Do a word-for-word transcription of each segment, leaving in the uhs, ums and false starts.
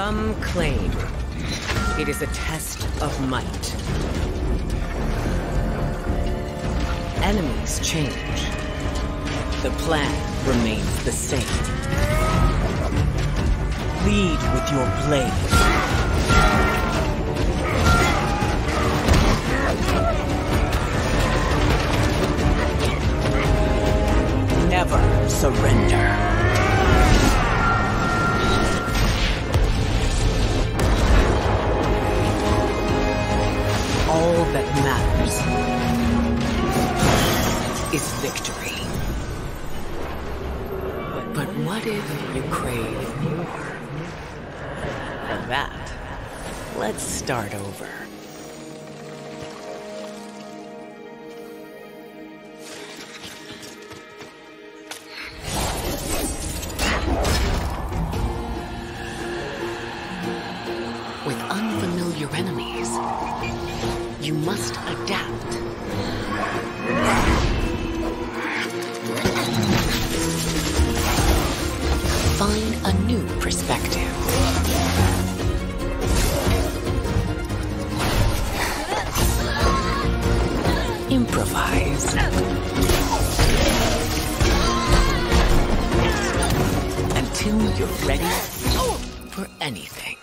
Some claim it is a test of might. Enemies change. The plan remains the same. Lead with your blade. Never surrender. All that matters is victory. But what if you crave more? For that, let's start over. With unfamiliar enemies, you must adapt. Find a new perspective. Improvise. Until you're ready for anything.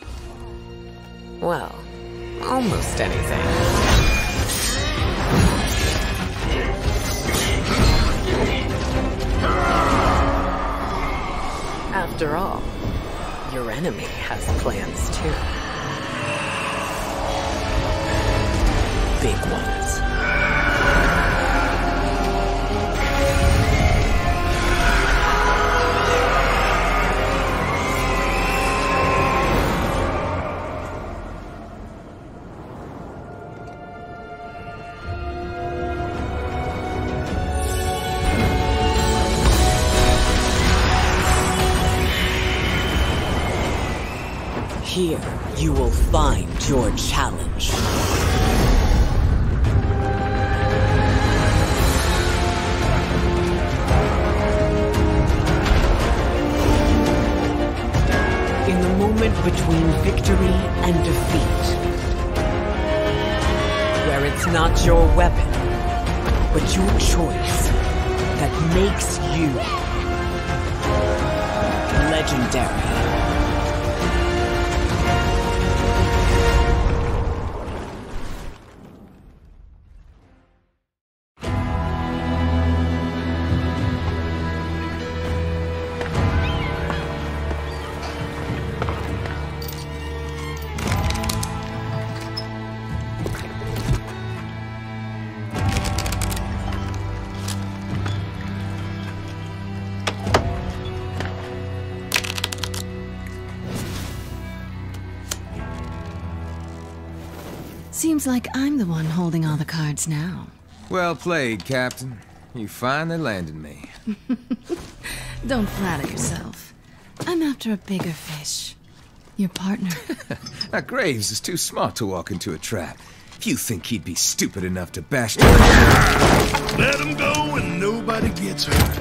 Well, almost anything. After all, your enemy has plans too. Big ones. Here, you will find your challenge. In the moment between victory and defeat, where it's not your weapon, but your choice that makes you legendary. Seems like I'm the one holding all the cards now. Well played, Captain. You finally landed me. Don't flatter yourself. I'm after a bigger fish. Your partner. Now, Graves is too smart to walk into a trap. If you think he'd be stupid enough to bash... Let him go and nobody gets hurt.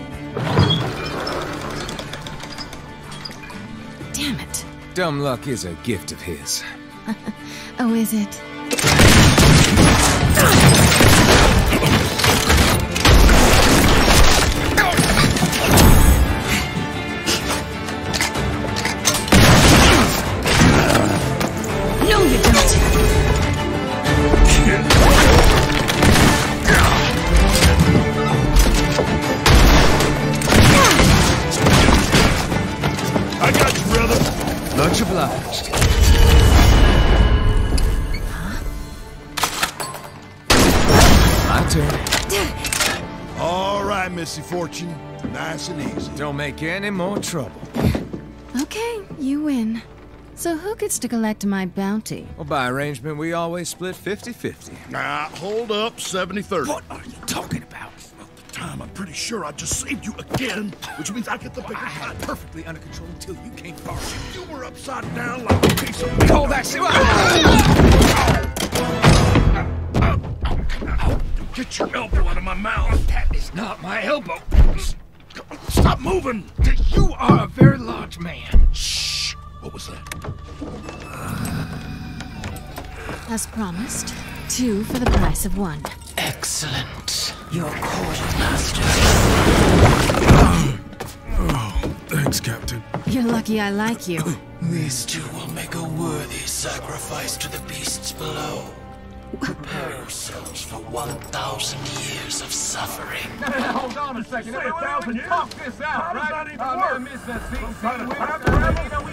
Damn it. Dumb luck is a gift of his. Oh, is it? No, you don't. I got you, brother. Much obliged. My turn. All right, Missy Fortune. Nice and easy. Don't make any more trouble. Okay, you win. So who gets to collect my bounty? Well, by arrangement, we always split fifty fifty. Nah, hold up, seventy thirty. What are you talking about? At the time, I'm pretty sure I just saved you again, which means I get the bigger I had cut. it perfectly under control until you came forward. You were upside down like a piece of meat. Hold that shit. Get your elbow out of my mouth. That is not my elbow. Stop moving. You are a very large man. Shh. What was that? As promised, two for the price of one. Excellent. Your quartermaster. Oh, thanks, Captain. You're lucky I like you. These two will make a worthy sacrifice to the beasts below. Prepare yourselves for one thousand years of suffering. Hold on a second. Say a thousand years? Talk this out, How right? How does that even uh, work? Miss that scene. Some kind of time travel? You know, we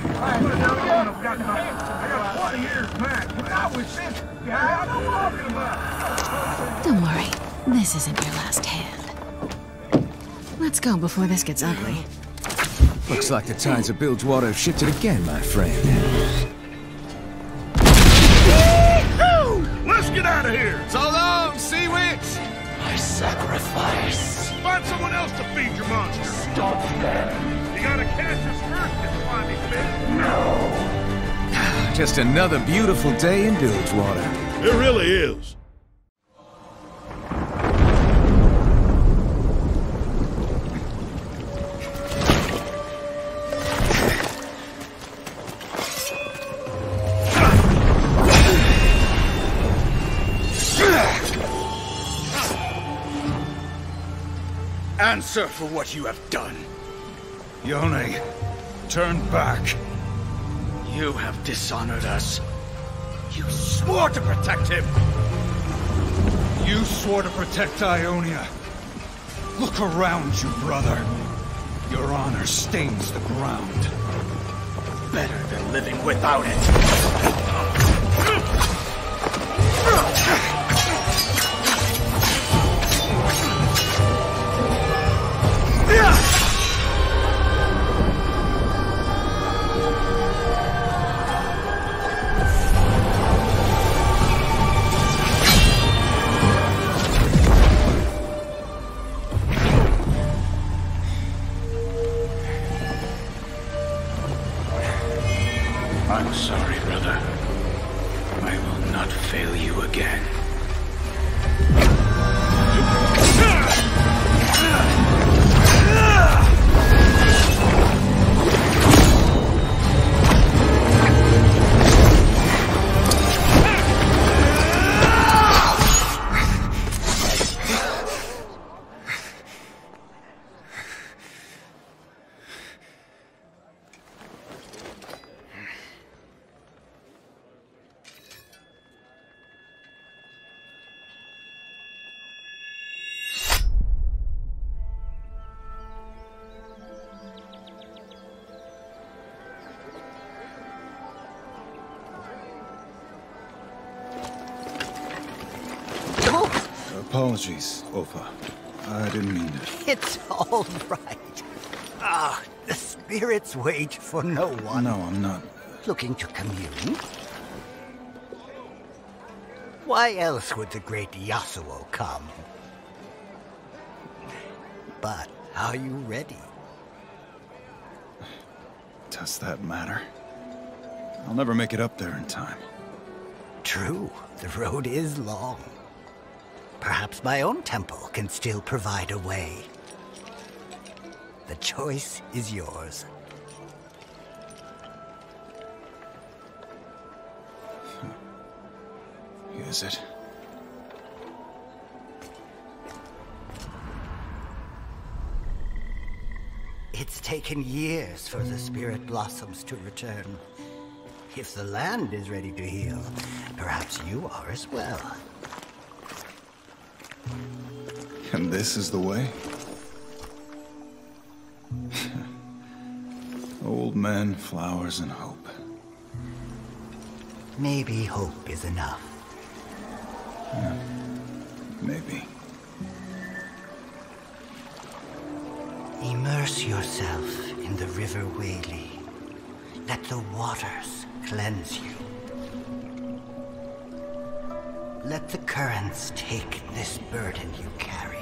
I got twenty years max. Not with this guy. What I'm talking about. Don't worry. This isn't your last hand. Let's go before this gets ugly. Looks like the tides of Bilgewater have shifted again, my friend. Let's get out of here! So long, Sea Witch! My sacrifice. Find someone else to feed your monster. Stop them. You gotta catch us first, you slimy fish. Just another beautiful day in Bilgewater. It really is. Answer for what you have done. Yone, turn back. You have dishonored us. You swore to protect him. You swore to protect Ionia. Look around you, brother. Your honor stains the ground. Better than living without it. I'm sorry, brother. I will not fail you again. Apologies, Opa. I didn't mean to. It's all right. Ah, the spirits wait for no one. No, I'm not. Looking to commune? Why else would the great Yasuo come? But are you ready? Does that matter? I'll never make it up there in time. True, the road is long. Perhaps my own temple can still provide a way. The choice is yours. Is it? It's taken years for the spirit blossoms to return. If the land is ready to heal, perhaps you are as well. And this is the way? Old men, flowers, and hope. Maybe hope is enough. Yeah, maybe. Immerse yourself in the River Whaley. Let the waters cleanse you. Let the currents take this burden you carry.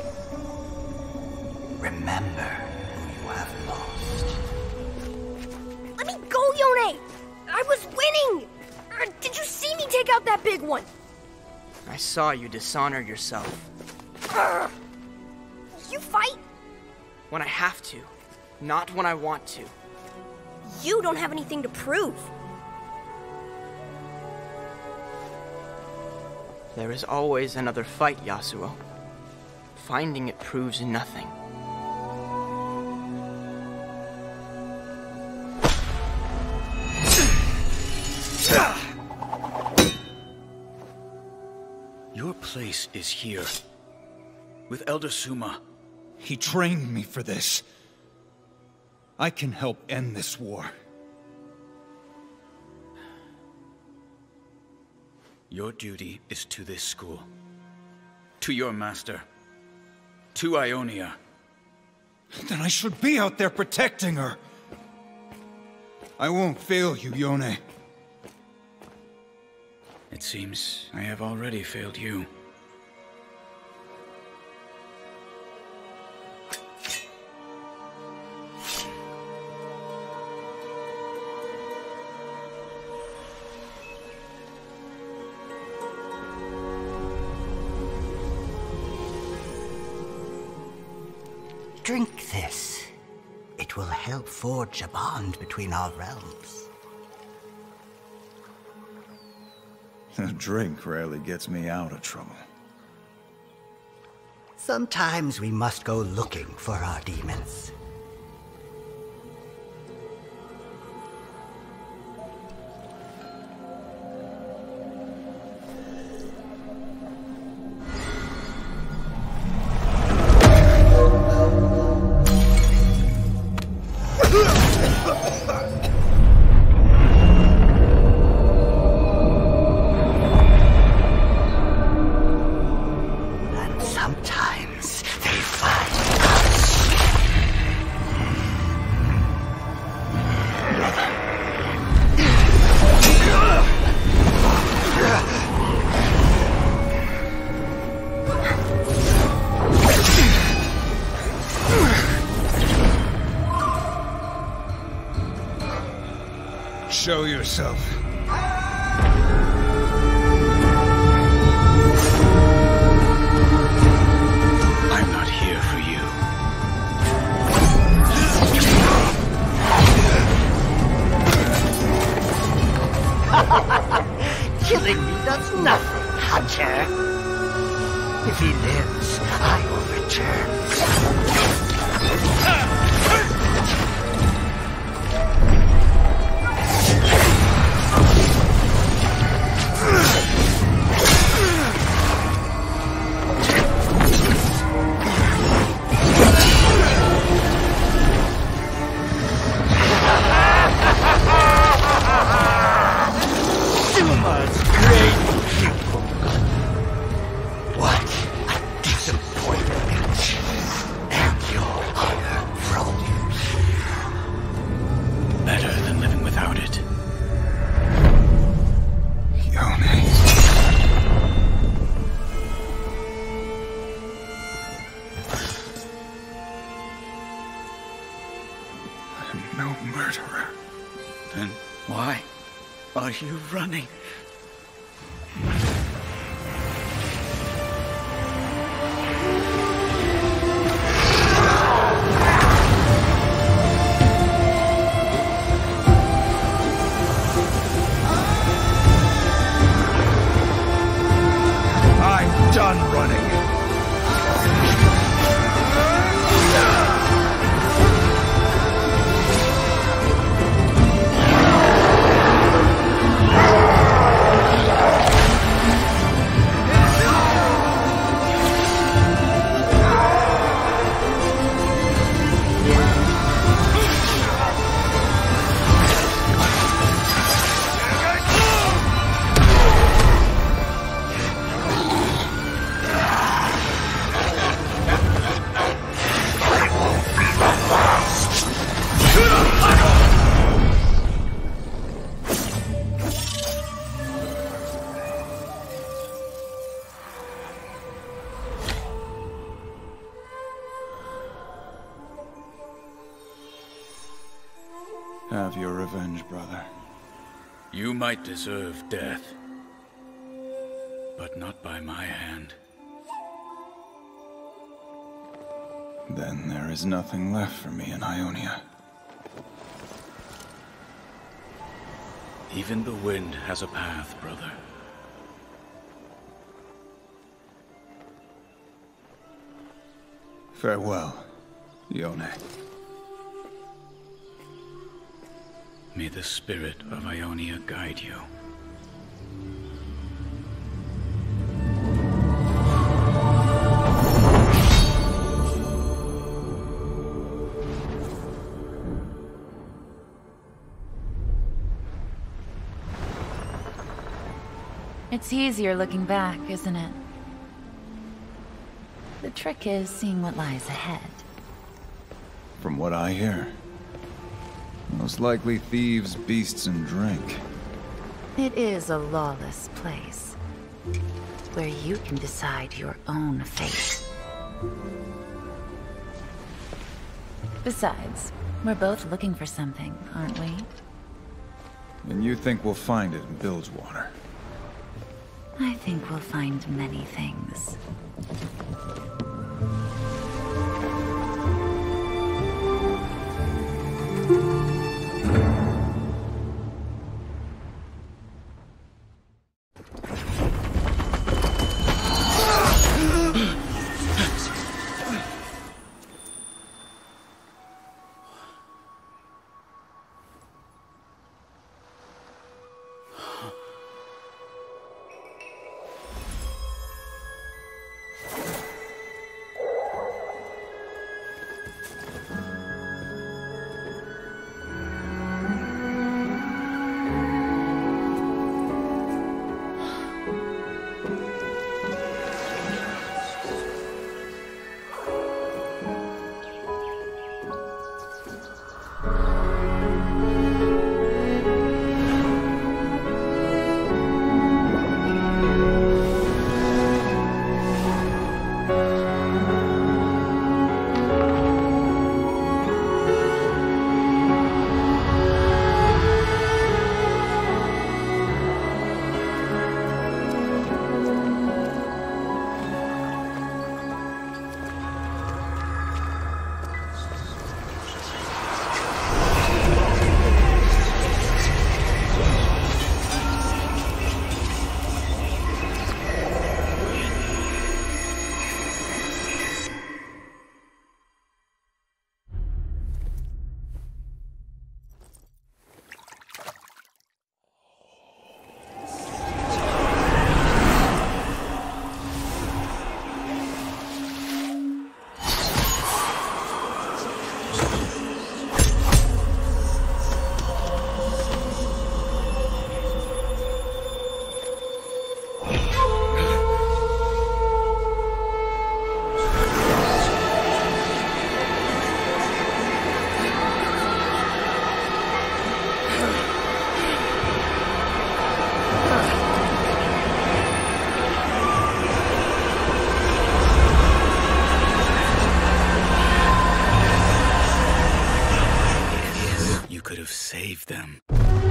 Remember who you have lost. Let me go, Yone! I was winning! Uh, did you see me take out that big one? I saw you dishonor yourself. Uh, you fight? When I have to, not when I want to. you don't have anything to prove. There is always another fight, Yasuo. Finding it proves nothing. Your place is here. With Elder Suma. He trained me for this. I can help end this war. Your duty is to this school. To your master. To Ionia. Then I should be out there protecting her. I won't fail you, Yone. It seems I have already failed you. Drink this. It will help forge a bond between our realms. A drink rarely gets me out of trouble. Sometimes we must go looking for our demons. Show yourself. I'm not here for you. Killing me does nothing, Hunter. If he lives, I will return. No murderer. Then why are you running? I'm done running. Have your revenge, brother. You might deserve death, but not by my hand. Then there is nothing left for me in Ionia. Even the wind has a path, brother. Farewell, Yone. May the spirit of Ionia guide you. It's easier looking back, isn't it? The trick is seeing what lies ahead. From what I hear, most likely thieves, beasts, and drink. It is a lawless place, where you can decide your own fate. Besides, we're both looking for something, aren't we? And you think we'll find it in Bilgewater? I think we'll find many things. Save them.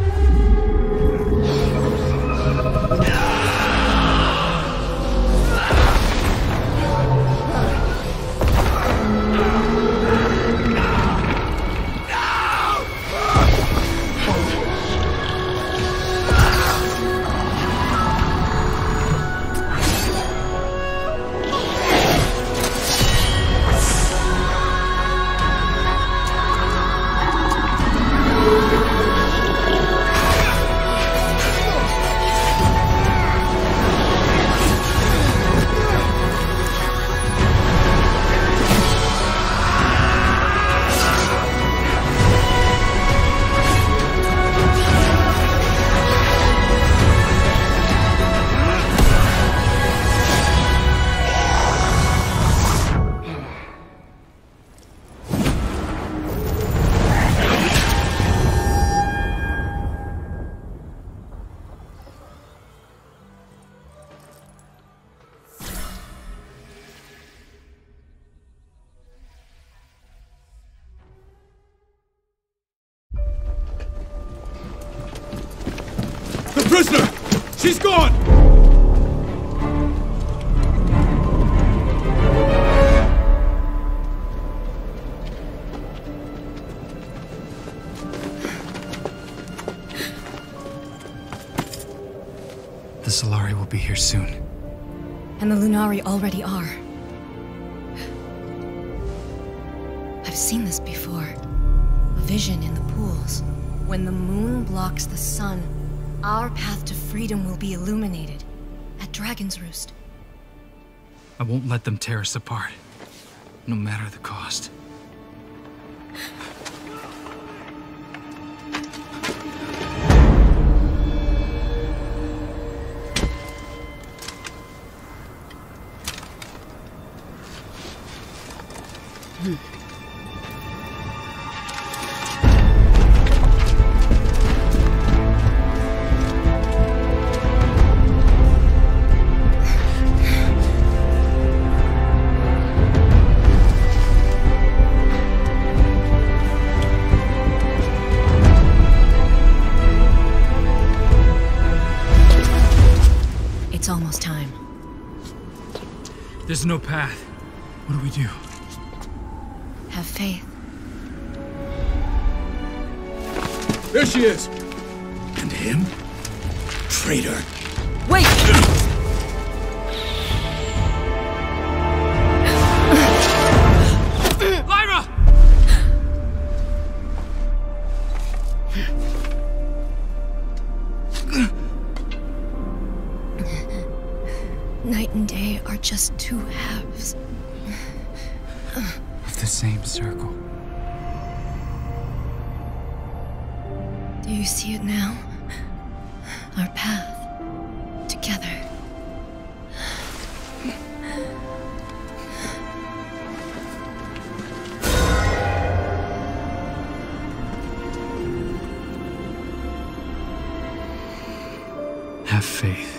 Prisoner! She's gone! The Solari will be here soon. And the Lunari already are. I've seen this before. A vision in the pools. When the moon blocks the sun, our path to freedom will be illuminated. At Dragon's Roost. I won't let them tear us apart. No matter the cost. It's almost time. There's no path. What do we do? Have faith. There she is! And him? Traitor. Wait! Lyra! Night and day are just two halves. Of the same circle. Do you see it now? Our path. Together. Have faith.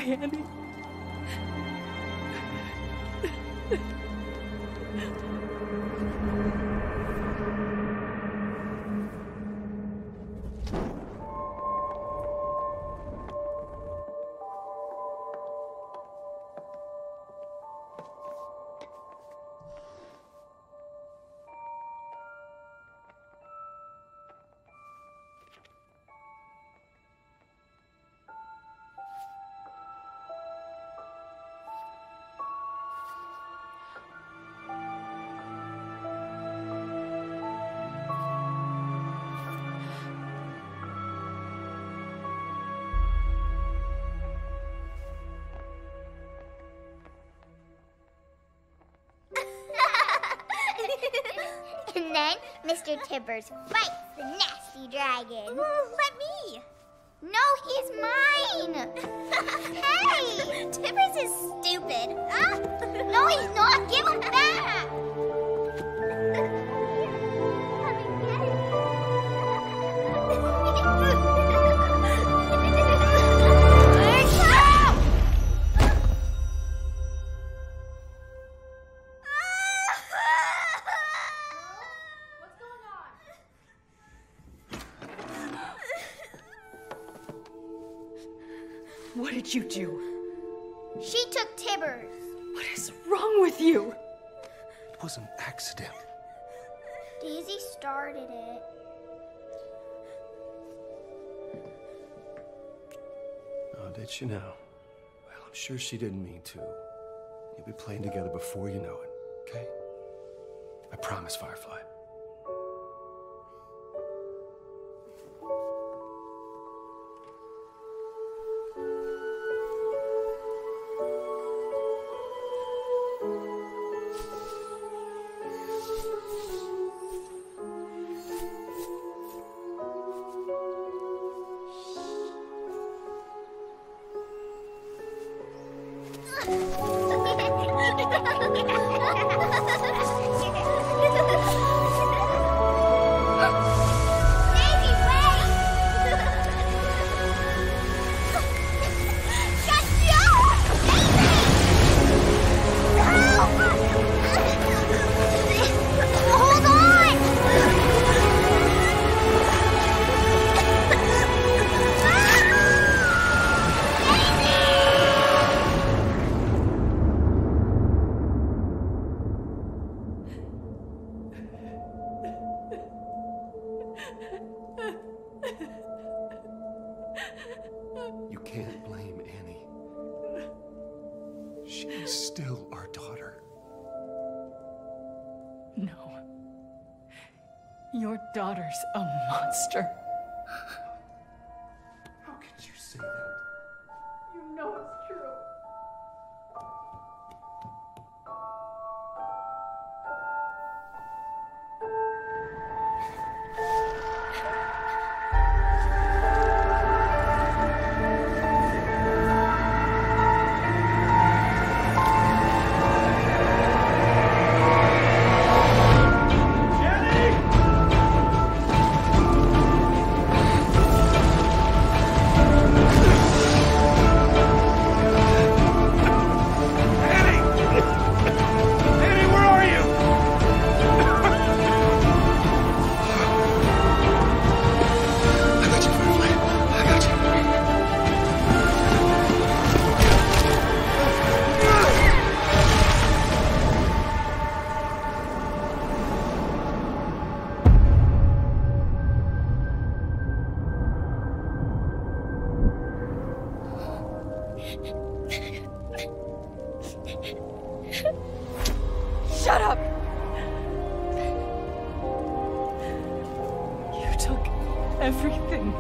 Annie. And then Mister Tibbers fights the nasty dragon. Let me. No, he's mine. Hey, Tibbers is stupid. Huh? No, he's not. Give him back. What did you do? She took Tibbers. What is wrong with you? It was an accident. Daisy started it. Oh, did she now? Well, I'm sure she didn't mean to. You'll be playing together before you know it, okay? I promise, Firefly. You can't blame Annie. She's still our daughter. No. Your daughter's a monster. How could you say that? You know it's true. Shut up! You took everything.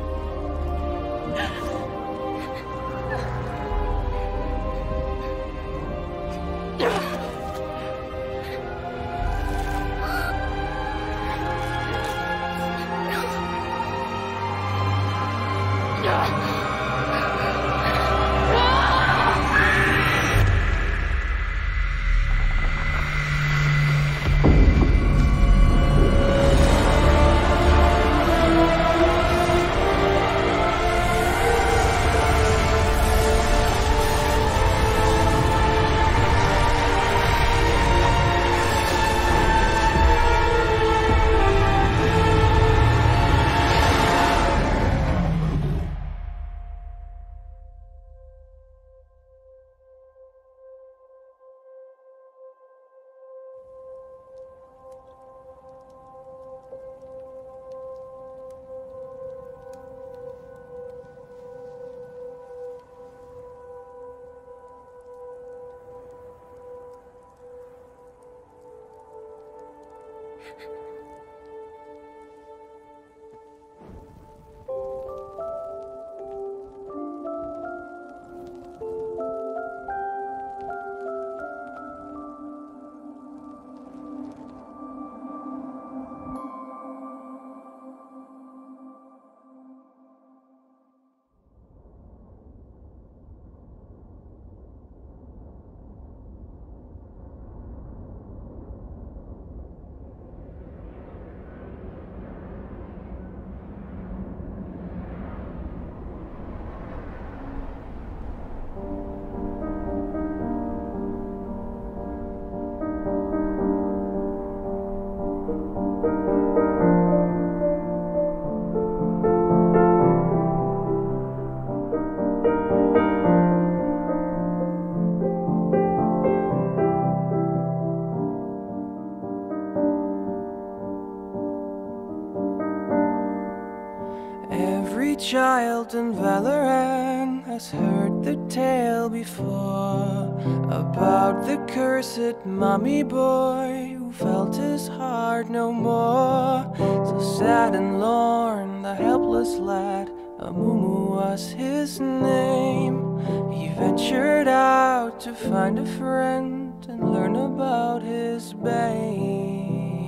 Child in Valorant has heard the tale before about the cursed mummy boy who felt his heart no more. So sad and lorn, the helpless lad, Amumu was his name. He ventured out to find a friend and learn about his bane.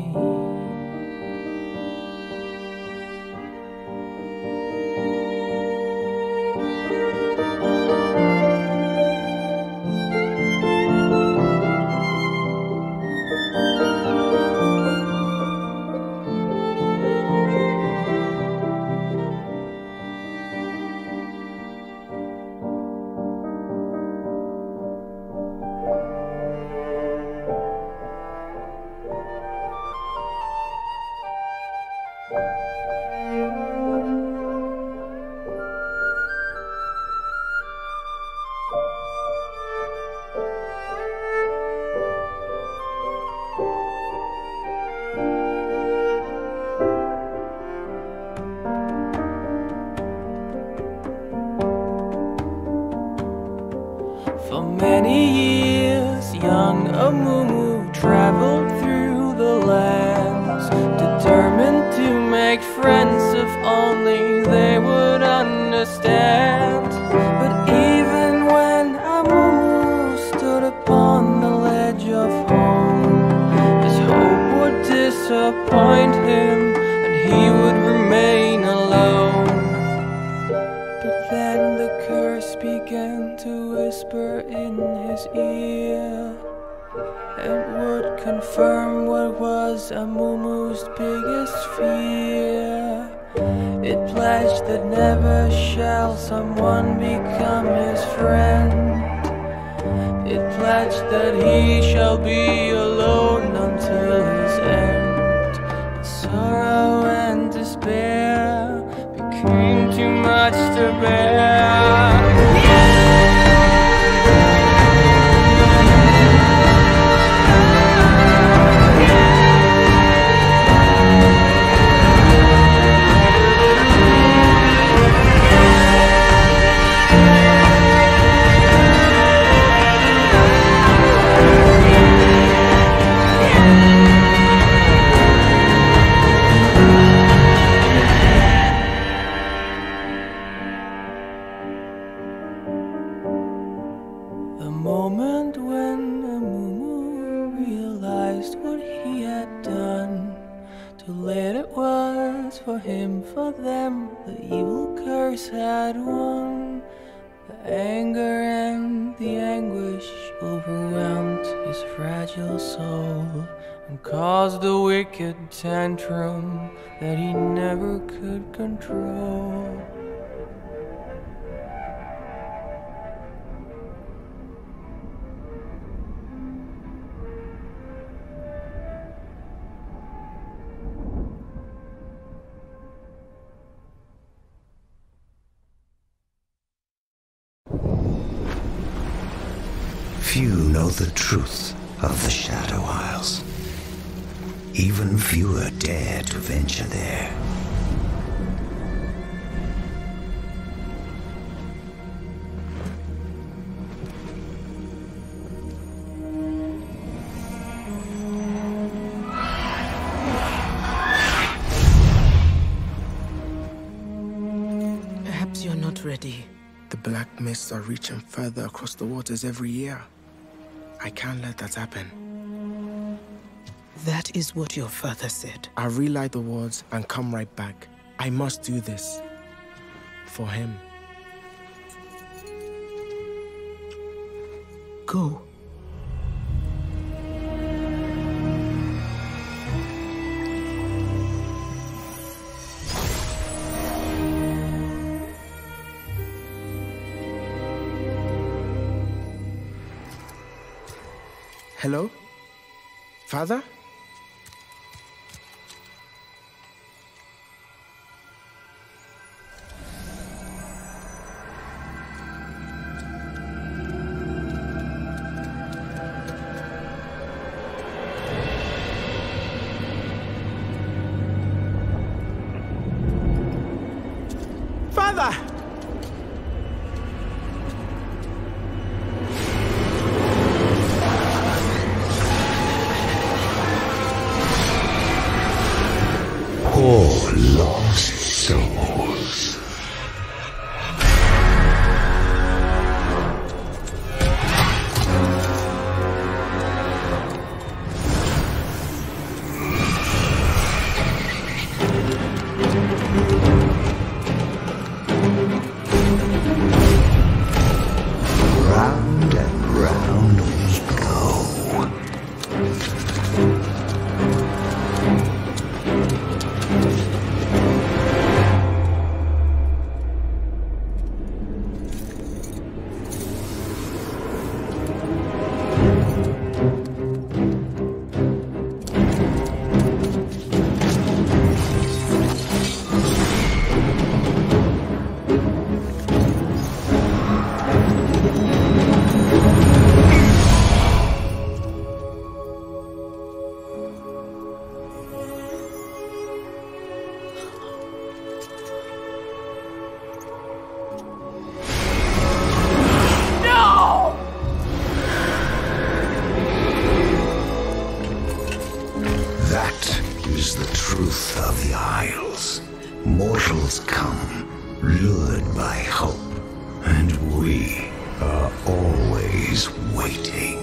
For many years, young Amumu traveled through the lands, determined to make friends if only they would understand. But even when Amumu stood upon the ledge of home, his hope would disappoint him and he would remain alone. But then the curse began to whisper in his ear, and would confirm what was Amumu's biggest fear. It pledged that never shall someone become his friend. It pledged that he shall be alone until his end. But sorrow and despair became too much to bear. The moment when Amumu realized what he had done, too late it was for him, for them, the evil curse had won. The anger and the anguish overwhelmed his fragile soul and caused a wicked tantrum that he never could control. Few know the truth of the Shadow Isles. Even fewer dare to venture there. black mists are reaching further across the waters every year. I can't let that happen. That is what your father said. I'll relay the words and come right back. I must do this. For him. Go. Hello? Father? Father! Poor lost souls. Round and round we go. That is the truth of the Isles. Mortals come, lured by hope, and we are always waiting.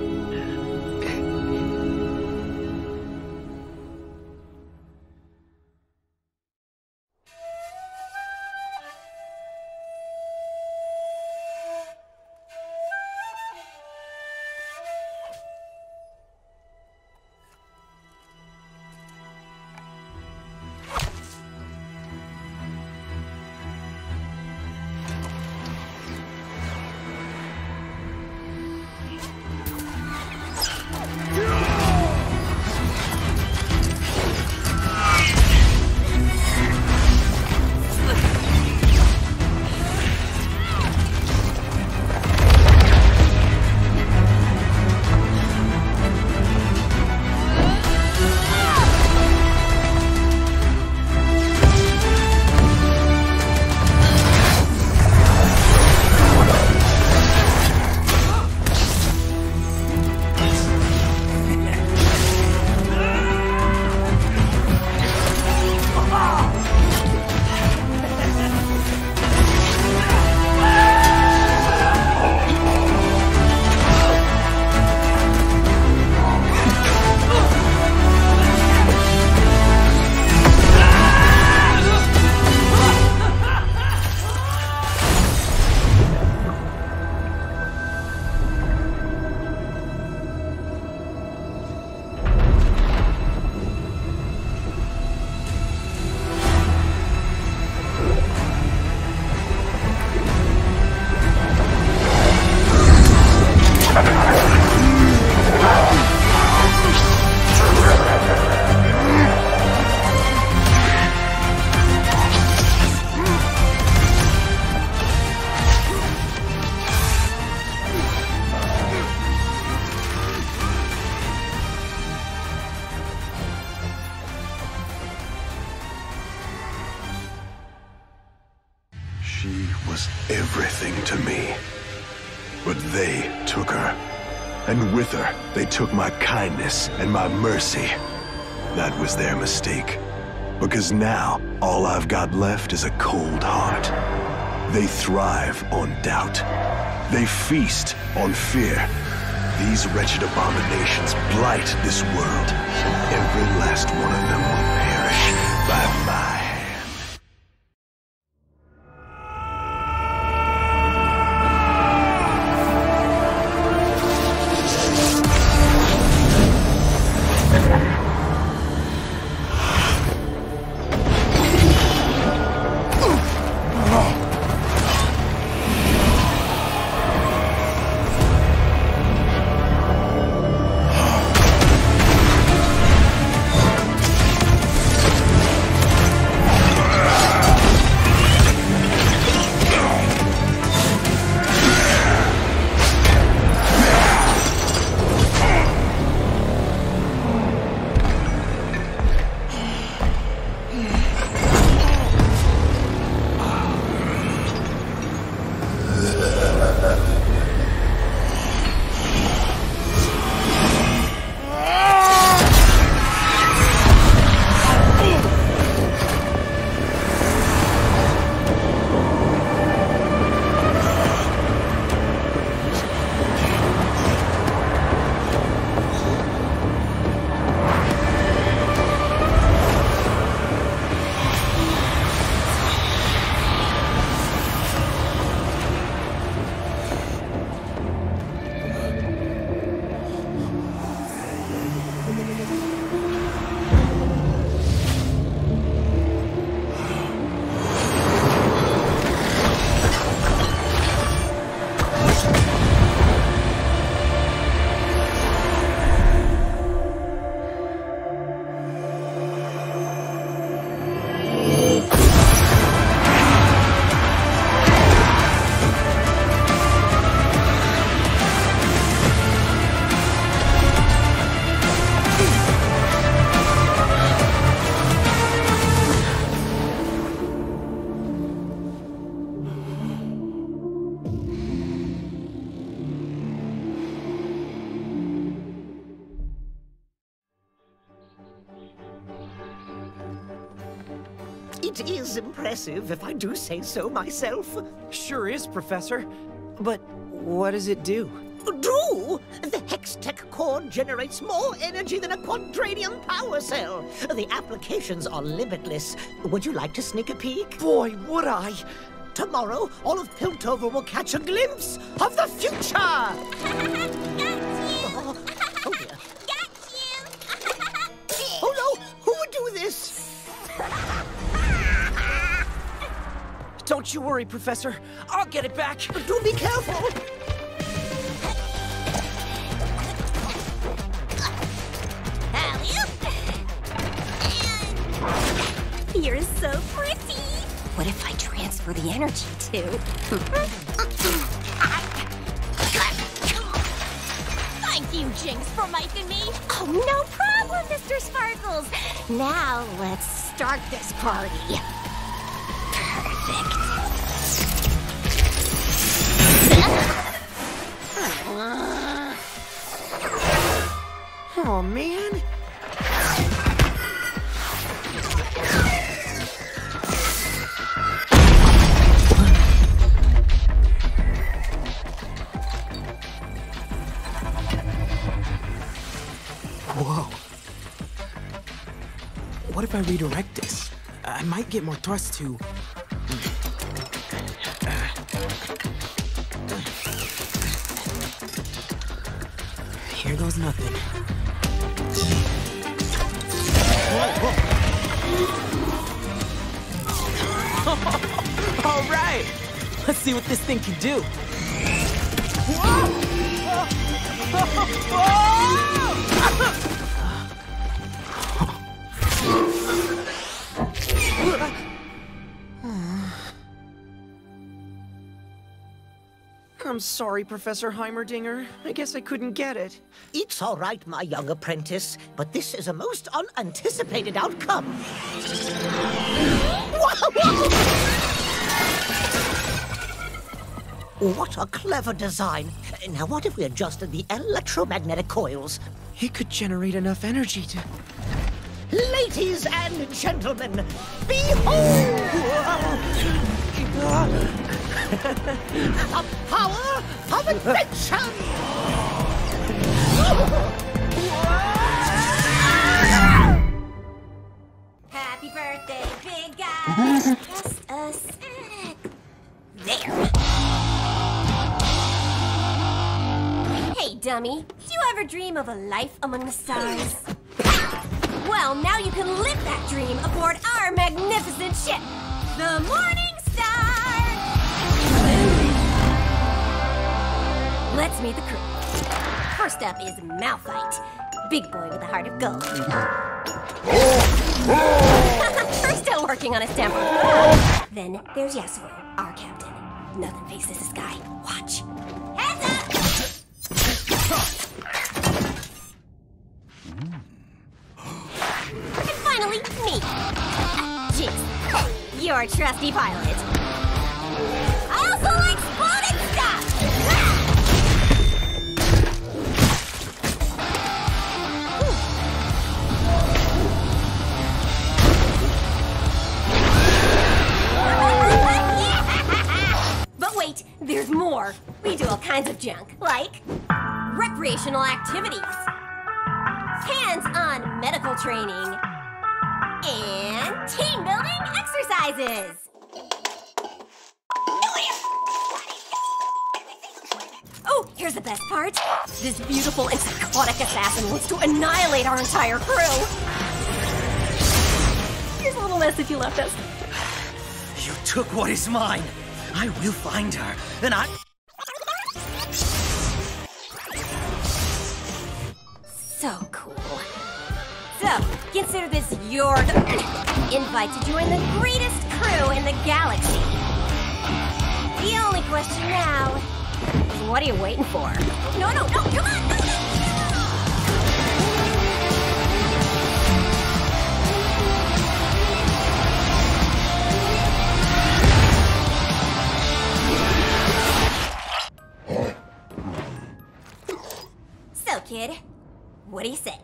She was everything to me. But they took her. And with her, they took my kindness and my mercy. That was their mistake. Because now, all I've got left is a cold heart. They thrive on doubt. They feast on fear. These wretched abominations blight this world. Every last one of them will perish by my hand. It is impressive, if I do say so myself. Sure is, Professor. But what does it do? Do? The Hextech core generates more energy than a quadranium power cell. The applications are limitless. Would you like to sneak a peek? Boy, would I! Tomorrow, all of Piltover will catch a glimpse of the future! oh, oh dear. Oh no! Who would do this? Don't you worry, Professor. I'll get it back. Do be careful! You're so pretty! What if I transfer the energy too? Thank you, Jinx, for making me! Oh, no problem, Mister Sparkles! Now, let's start this party. Perfect. Oh, man. Whoa. What if I redirect this? I might get more thrust to... Here goes nothing. All right. Let's see what this thing can do. I'm sorry, Professor Heimerdinger. I guess I couldn't get it. It's all right, my young apprentice, but this is a most unanticipated outcome. What a clever design. Now, what if we adjusted the electromagnetic coils? It could generate enough energy to... Ladies and gentlemen, behold! The power of adventure! Happy birthday, big guy! Just a sec. There. Hey, dummy. Do you ever dream of a life among the stars? Well, now you can live that dream aboard our magnificent ship, the Morning Star! Let's meet the crew. First up is Malphite, big boy with a heart of gold. We're still working on his temper. Then there's Yasuo, our captain. Nothing faces this guy. Watch. Heads up! And finally, me. Jinx, your trusty pilot. I also like exploding stuff! But wait, there's more. We do all kinds of junk, like recreational activities, hands-on medical training, and team-building exercises. Oh, here's the best part. This beautiful and psychotic assassin wants to annihilate our entire crew. Here's a little message you left us. You took what is mine. I will find her, and I... So cool. So, consider this your invite to join the greatest crew in the galaxy. The only question now is what are you waiting for? No, no, no, come on! No, no. So, kid, what do you say?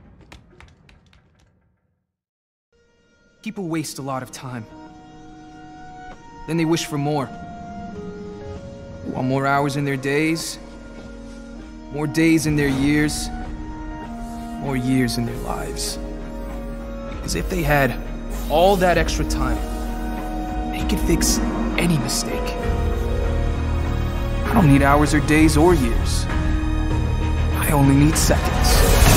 People waste a lot of time. Then they wish for more. Want more hours in their days, more days in their years, more years in their lives. Because if they had all that extra time, they could fix any mistake. I don't need hours or days or years. I only need seconds.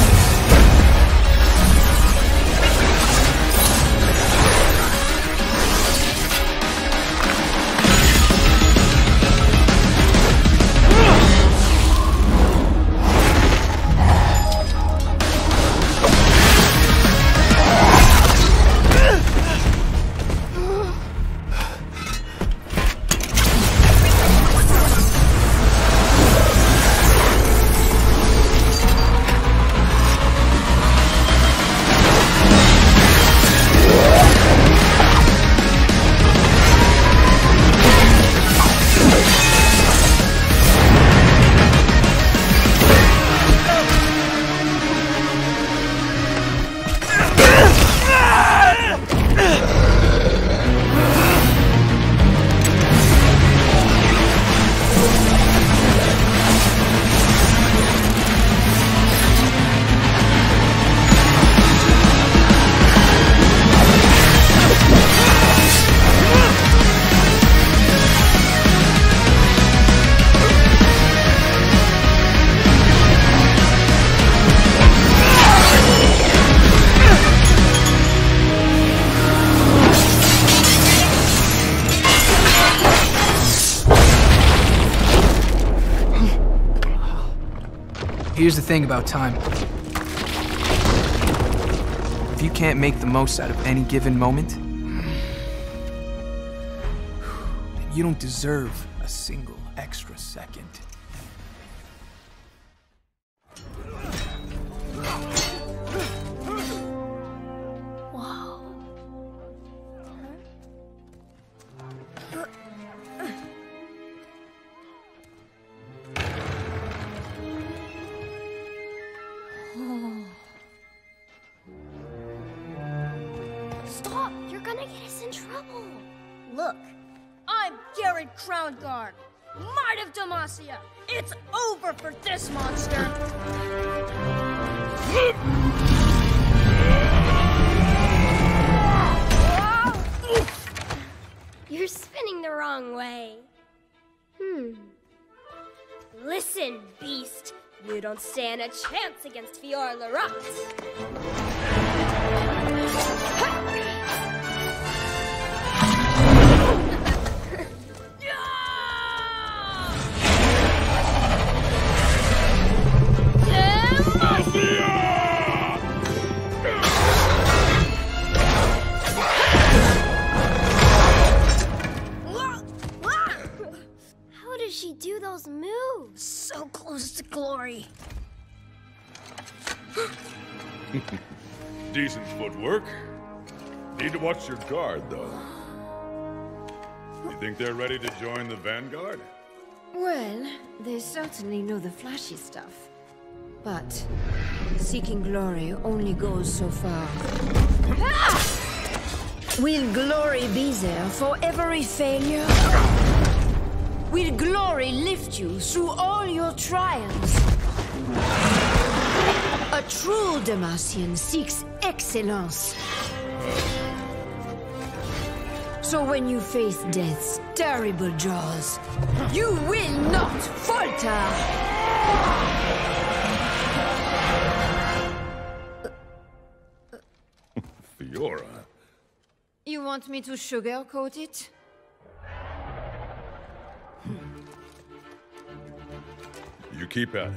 Here's the thing about time. If you can't make the most out of any given moment, then you don't deserve a single extra second. Stop! You're gonna get us in trouble. Look, I'm Garrett Crown Guard! Might of Demacia! It's over for this monster! You're spinning the wrong way. Hmm. Listen, beast. You don't stand a chance against Fior Larat. How does she do those moves? So close to glory. Decent footwork. Need to watch your guard, though. You think they're ready to join the Vanguard? Well, they certainly know the flashy stuff. But seeking glory only goes so far. Ah! Will glory be there for every failure? Will glory lift you through all your trials? A true Demacian seeks excellence. So when you face death's terrible jaws, you will not falter! Fiora. You want me to sugarcoat it? You keep at it.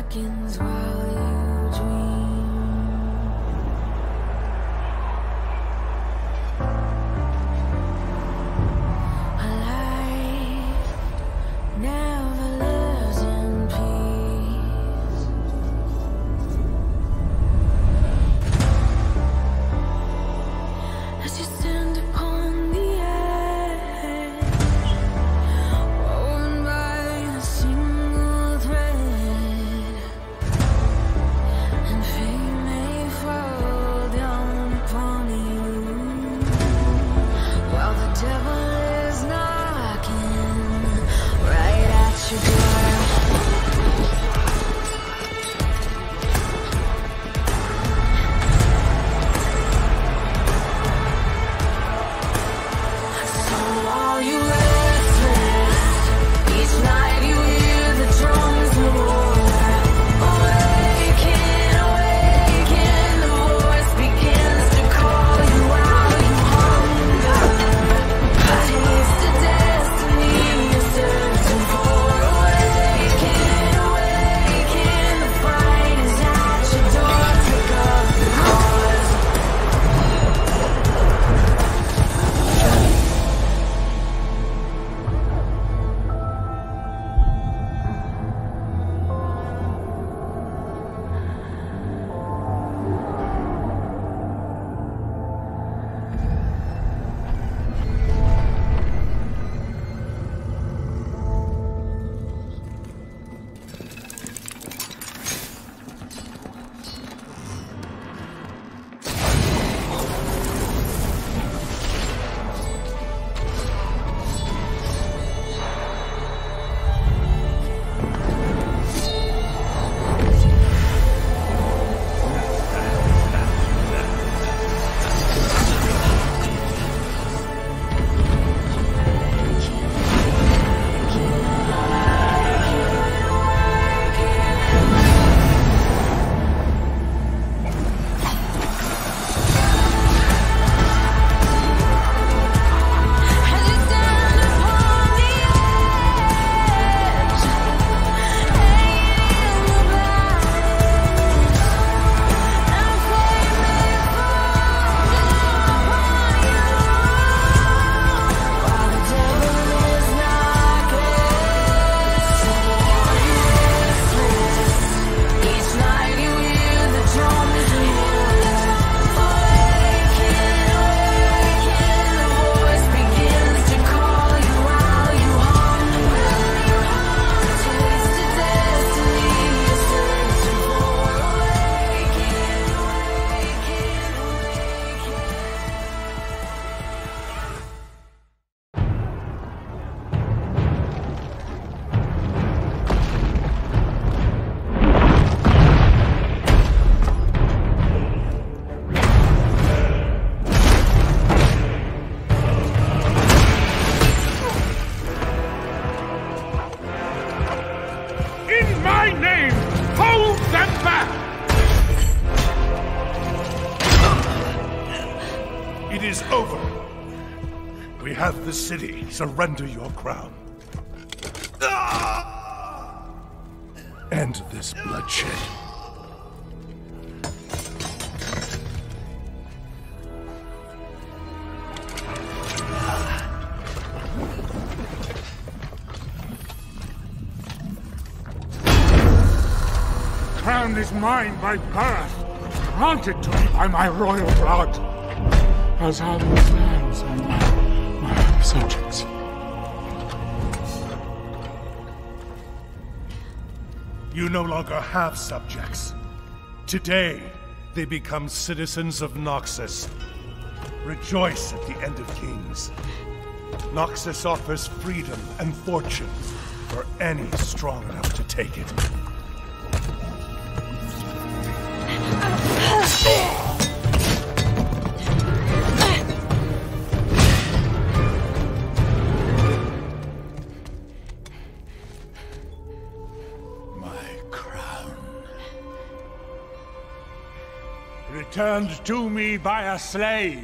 darkens while you dream. A life never lives in peace. As you stand upon the edge, woven by a single thread, and fate may fall down upon you, while the devil is knocking right at your door. So while you restless, each night you hear the drums roar. Awaken, awaken, the voice begins to call you while you hunger. A taste of destiny you're searching for. Awaken, awaken, the fight is at your door. Take up the cause. Each night you hear the drums roar. Awaken, awaken, the voice begins to call you while you hunger. A taste of destiny you're searching for. Awaken, awaken, In my name, hold them back! It is over. We have the city. Surrender your crown. End this bloodshed. Crown is mine by birth, granted to me by my royal blood, as are these lands and my, my subjects. You no longer have subjects. Today, they become citizens of Nexus. Rejoice at the end of kings. Nexus offers freedom and fortune for any strong enough to take it. Returned to me by a slave.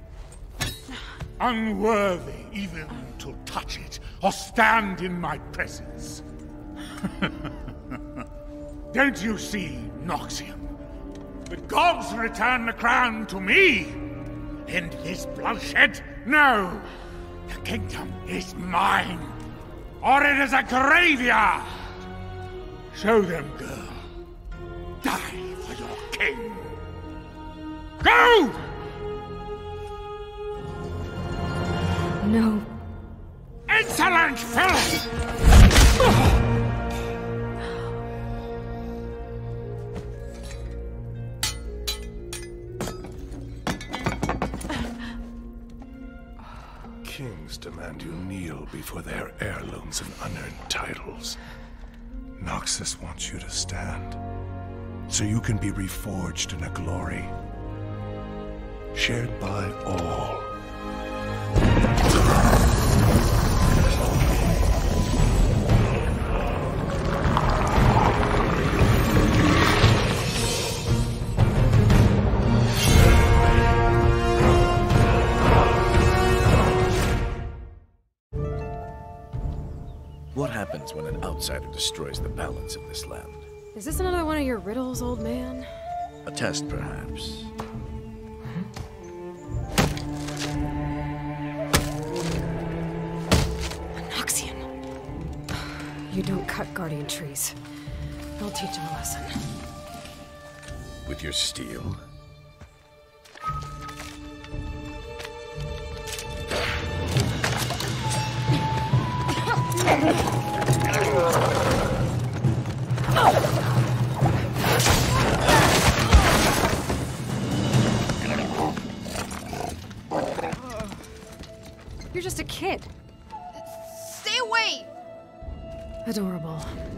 Unworthy even to touch it or stand in my presence. Don't you see, Noxian? The gods return the crown to me! End this bloodshed? No! The kingdom is mine! Or it is a graveyard! Show them, girl. Die for your king! Go! No. Insolent villain! Kings demand you kneel before their heirlooms and unearned titles. Noxus wants you to stand, so you can be reforged in a glory shared by all. What happens when an outsider destroys the balance of this land? Is this another one of your riddles, old man? A test, perhaps. Noxian. You don't cut guardian trees. I'll teach him a lesson. With your steel? You're just a kid. Stay away! Adorable.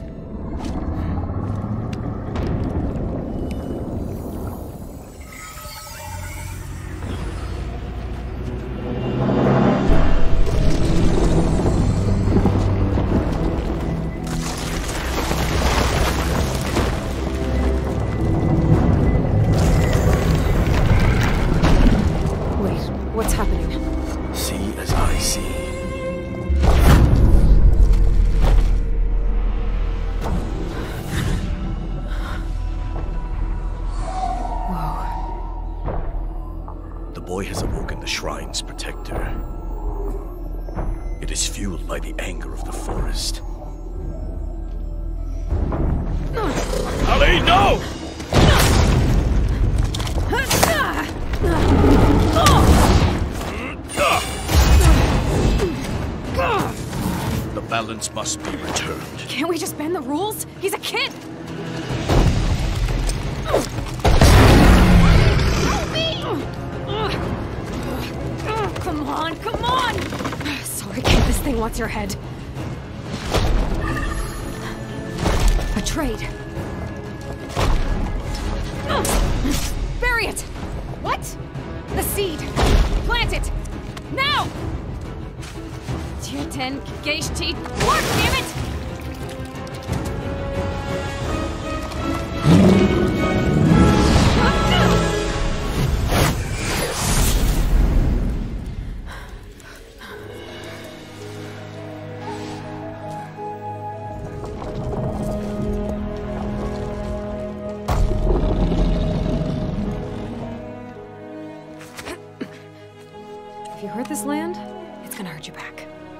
Must be returned. Can't we just bend the rules? He's a kid! Help me! Come on, come on! Sorry, kid, this thing wants your head. A trade. Bury it! What? The seed! Plant it! Now! Tier ten, Geish T. Work, damn it! If you hurt this land, it's gonna hurt you back.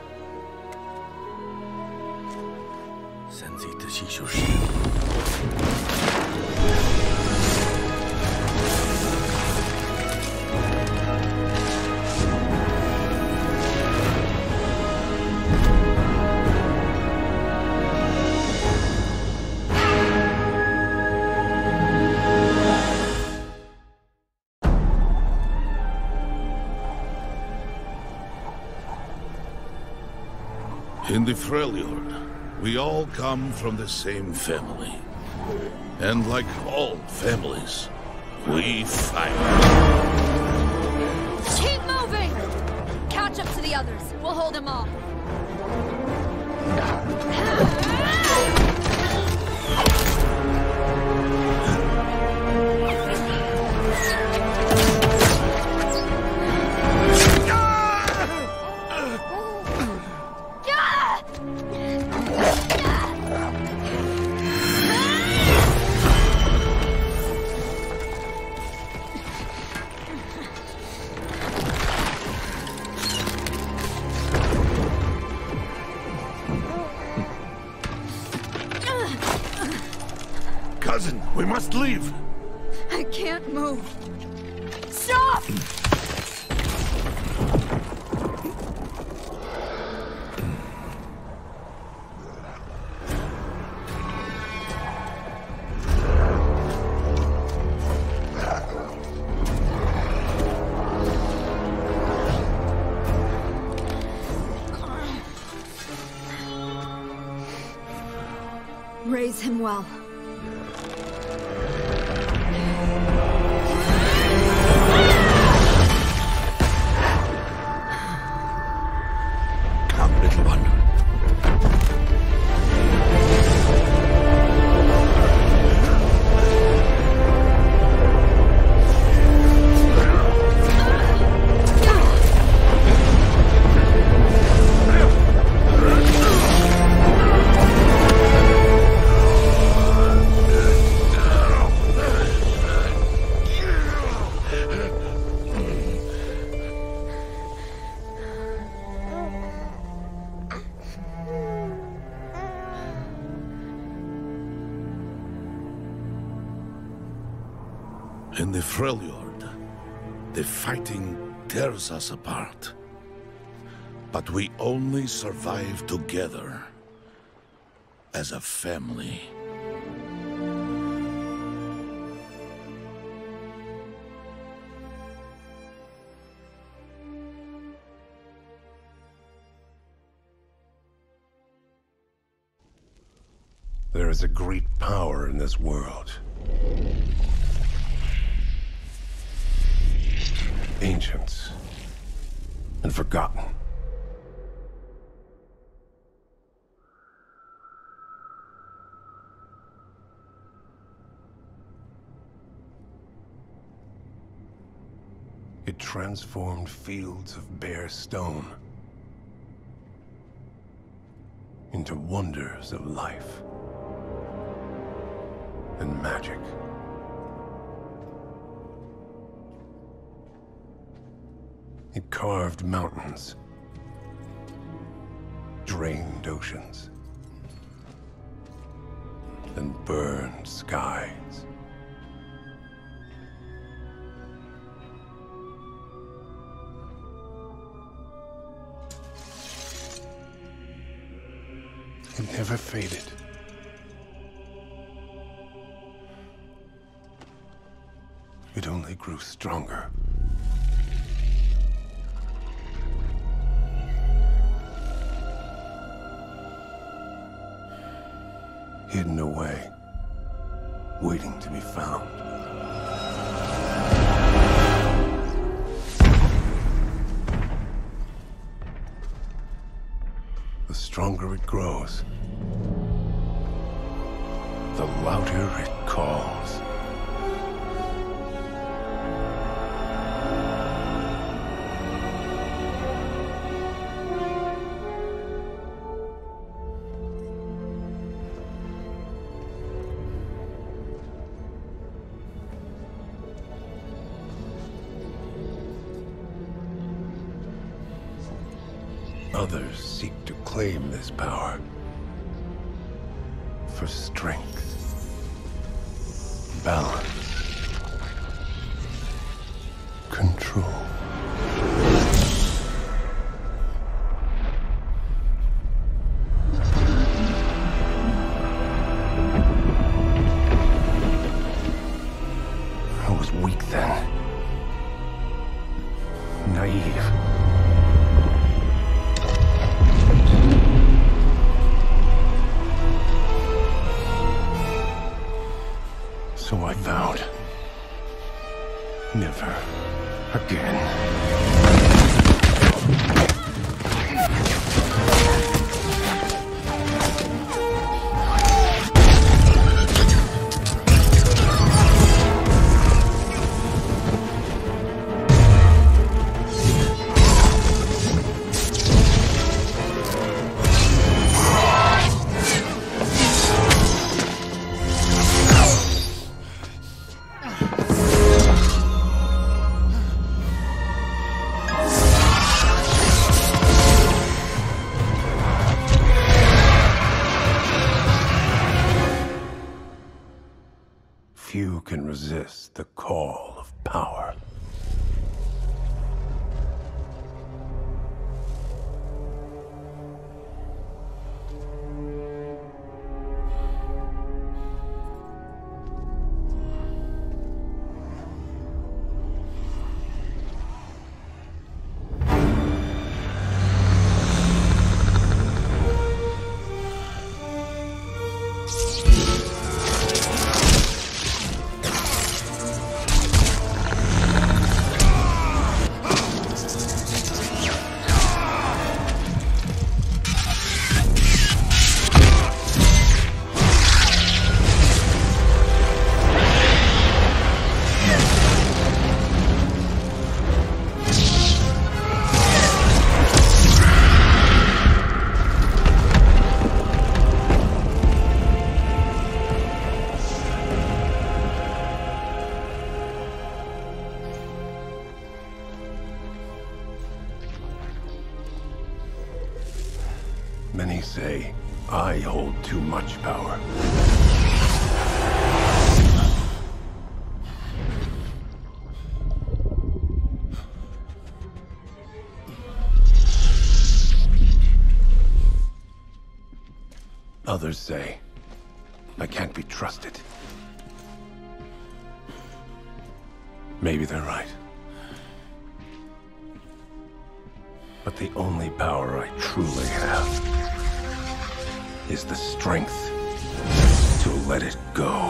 In the Freljord, we all come from the same family. And like all families, we fight. Keep moving! Catch up to the others. We'll hold them off. Cousin, we must leave. I can't move. Stop! Raise him well. Come, little one. In the Freljord, the fighting tears us apart. But we only survive together as a family. There is a great power in this world. Ancient and forgotten. It transformed fields of bare stone into wonders of life and magic. It carved mountains, drained oceans, and burned skies. It never faded. It only grew stronger. Hidden away, waiting to be found. The stronger it grows, the louder it calls. Others seek to claim this power for strength, balance, control. I was weak then, naive. So I vowed, never again. few can resist the call of power. Many say I hold too much power. Others say I can't be trusted. Maybe they're right. But the only power I truly have is the strength to let it go.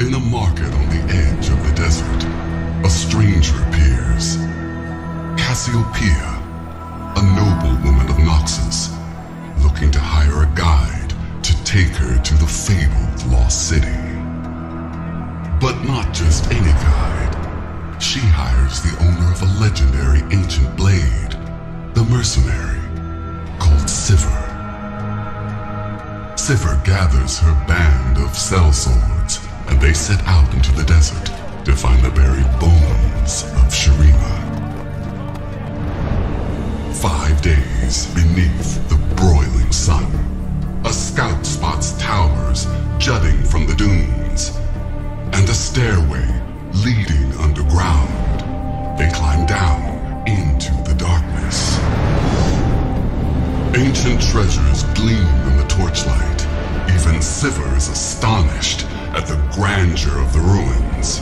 In a market on the edge of the desert, a stranger appears. Cassiopeia, a noble woman of Nexus, looking to hire a guide to take her to the fabled Lost City. But not just any guide. She hires the owner of a legendary ancient blade, the mercenary, called Sivir. Sivir gathers her band of sellswords, and they set out into the desert to find the buried bones of Shurima. Five days beneath the broiling sun, a scout spots towers jutting from the dunes, and a stairway leading underground. They climb down into the darkness. Ancient treasures gleam in the torchlight. Even Sivir is astonished at the grandeur of the ruins.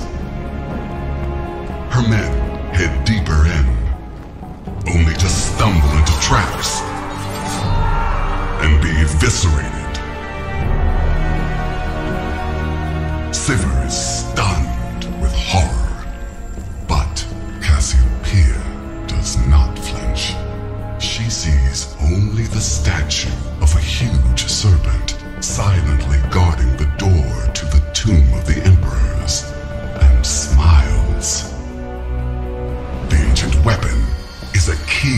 Her men head deeper in, only to stumble into traps and be eviscerated. Sivir is stunned with horror, but Cassiopeia does not flinch. She sees only the statue of a huge serpent silently guarding the door to the tomb of the emperors, and smiles. The ancient weapon is a key.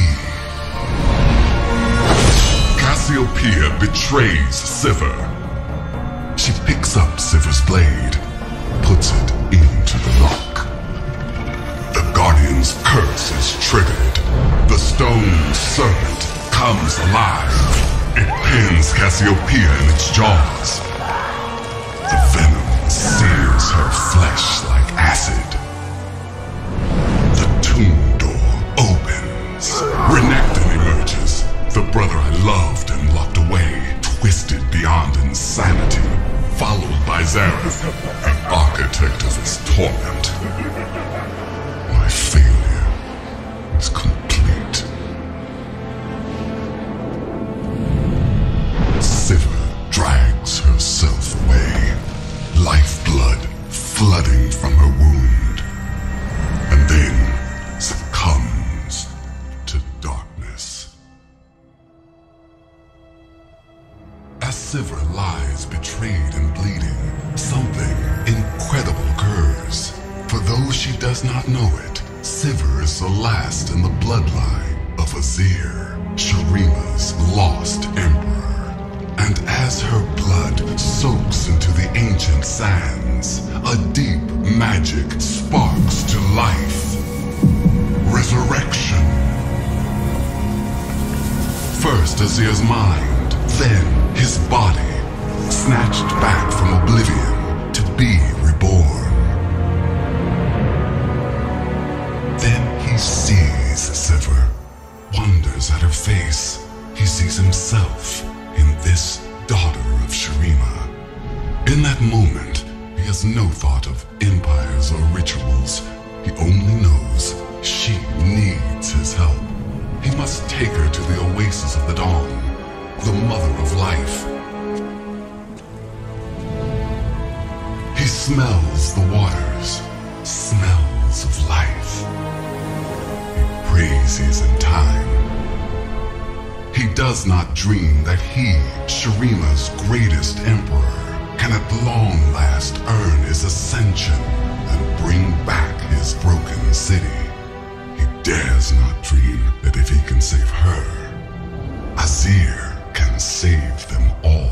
Cassiopeia betrays Sivir. She picks up Sivir's blade, puts it into the lock. The Guardian's curse is triggered. The stone serpent comes alive. It pins Cassiopeia in its jaws. The venom sears her flesh like acid. The tomb door opens. Renekton emerges, the brother I loved and locked away, twisted beyond insanity, followed by Zareth, the architect of his torment. My failure is complete. Sivir drags herself away, lifeblood flooding from her wound, and then succumbs to darkness. As Sivir lies betrayed and bleeding, something incredible occurs. For though she does not know it, Sivir is the last in the bloodline of Azir, Shurima's lost emperor. And as her blood soaks into the ancient sands, a deep magic sparks to life. Resurrection. First Azir's mind, then his body, snatched back from oblivion to be reborn. Then he sees Sivir, wonders at her face. He sees himself in this daughter of Shurima. In that moment, he has no thought of empires or rituals. He only knows she needs his help. He must take her to the oasis of the dawn, the mother of life. He smells the waters, smells of life. He prays he's in time. He does not dream that he, Shurima's greatest emperor, can at long last earn his ascension and bring back his broken city. He dares not dream that if he can save her, Azir can save them all.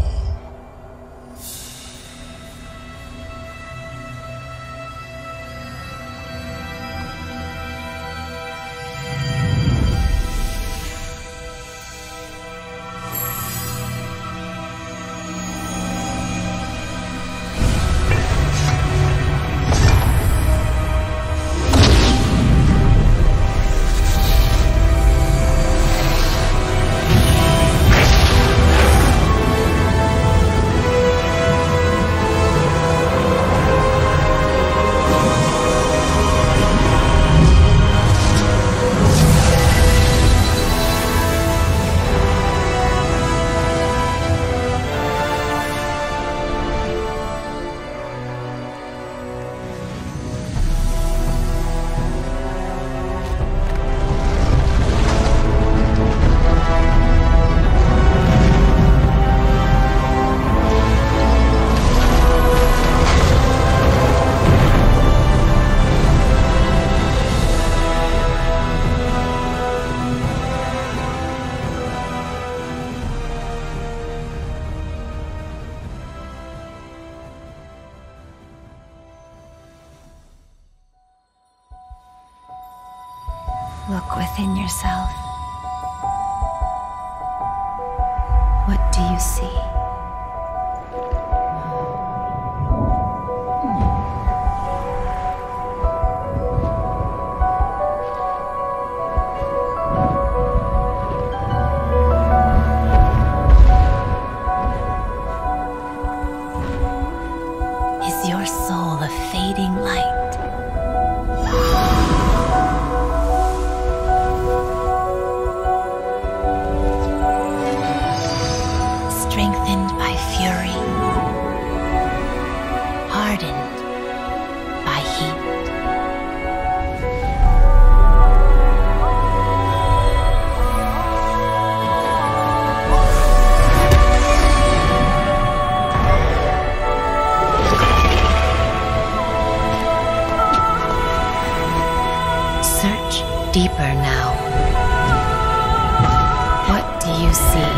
Look within yourself. What do you see? Is your soul a fading light? Strengthened by fury, hardened by heat. Search deeper now. What do you see?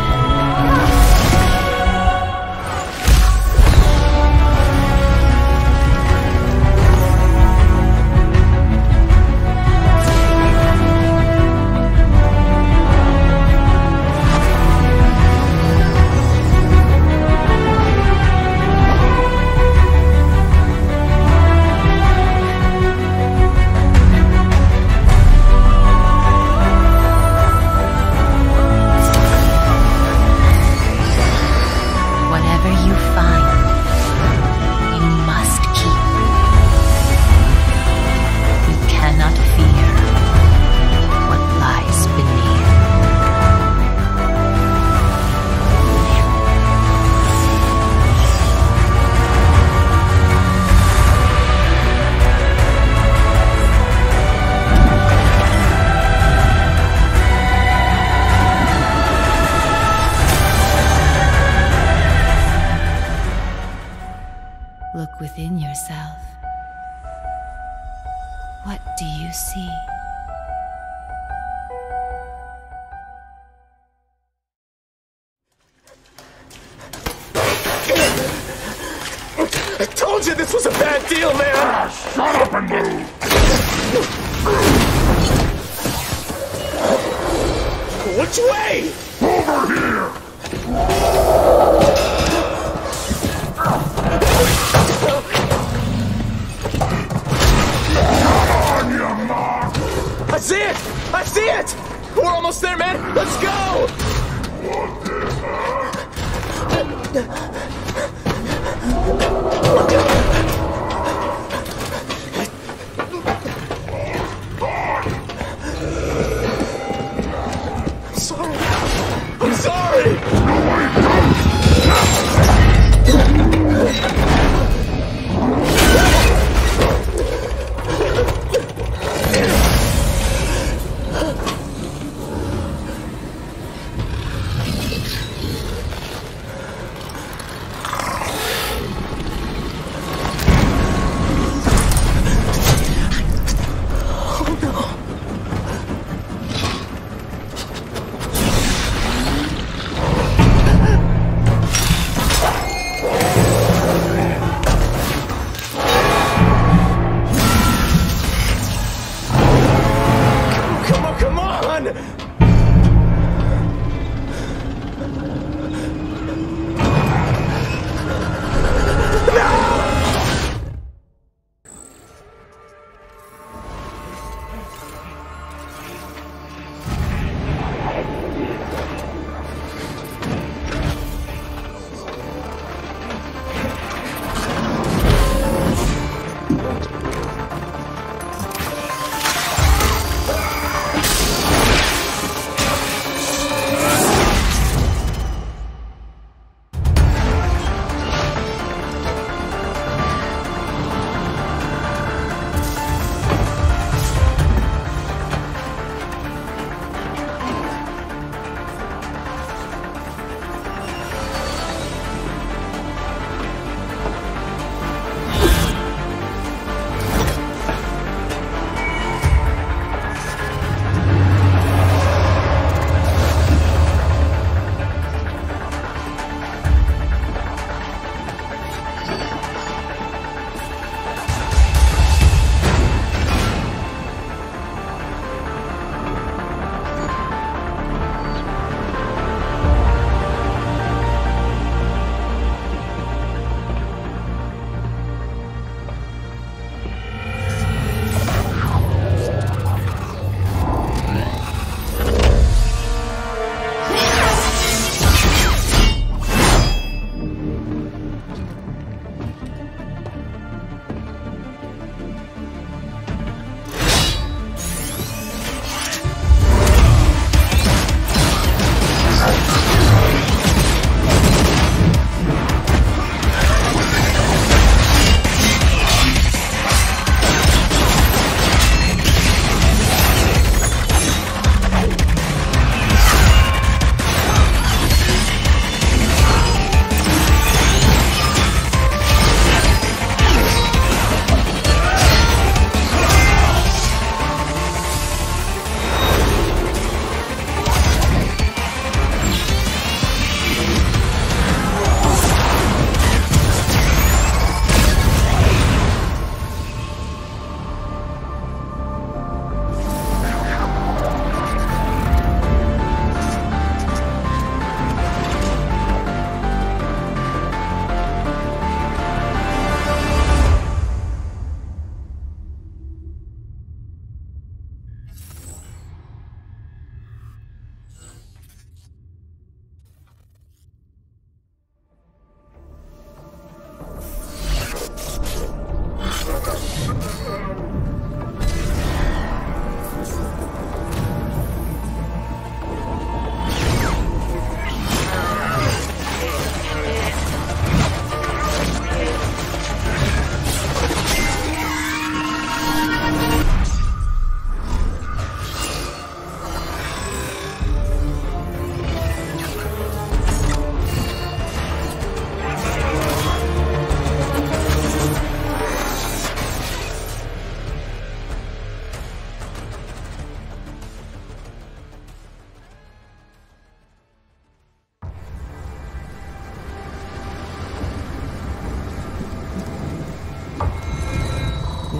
Look within yourself. What do you see? I told you this was a bad deal, man! Ah, shut up and move! Which way? Over here! On your mark! I see it! I see it! We're almost there, man! Let's go! I'm sorry! I'm sorry!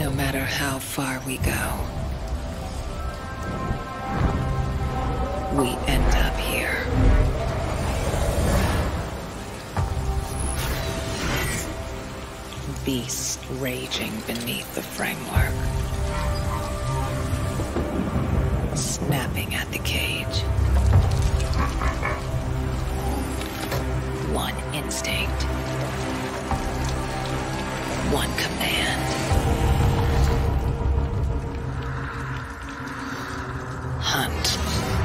No matter how far we go, we end up here. Beast raging beneath the framework. Snapping at the cage. One instinct. One command. Hunt.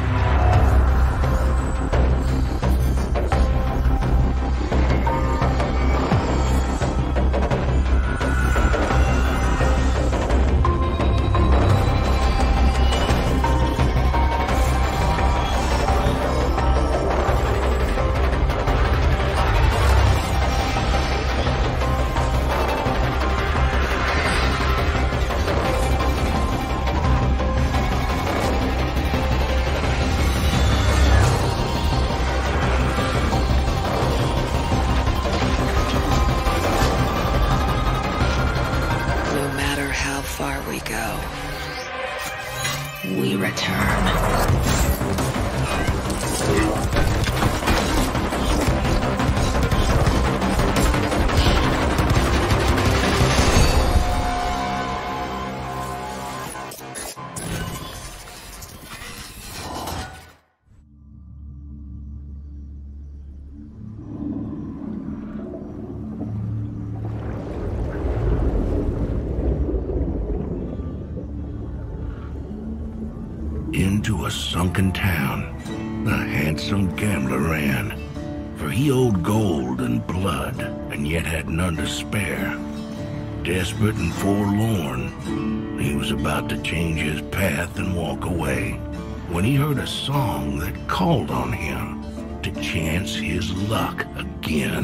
Into a sunken town, the handsome gambler ran, for he owed gold and blood, and yet had none to spare. Desperate and forlorn, he was about to change his path and walk away, when he heard a song that called on him to chance his luck again.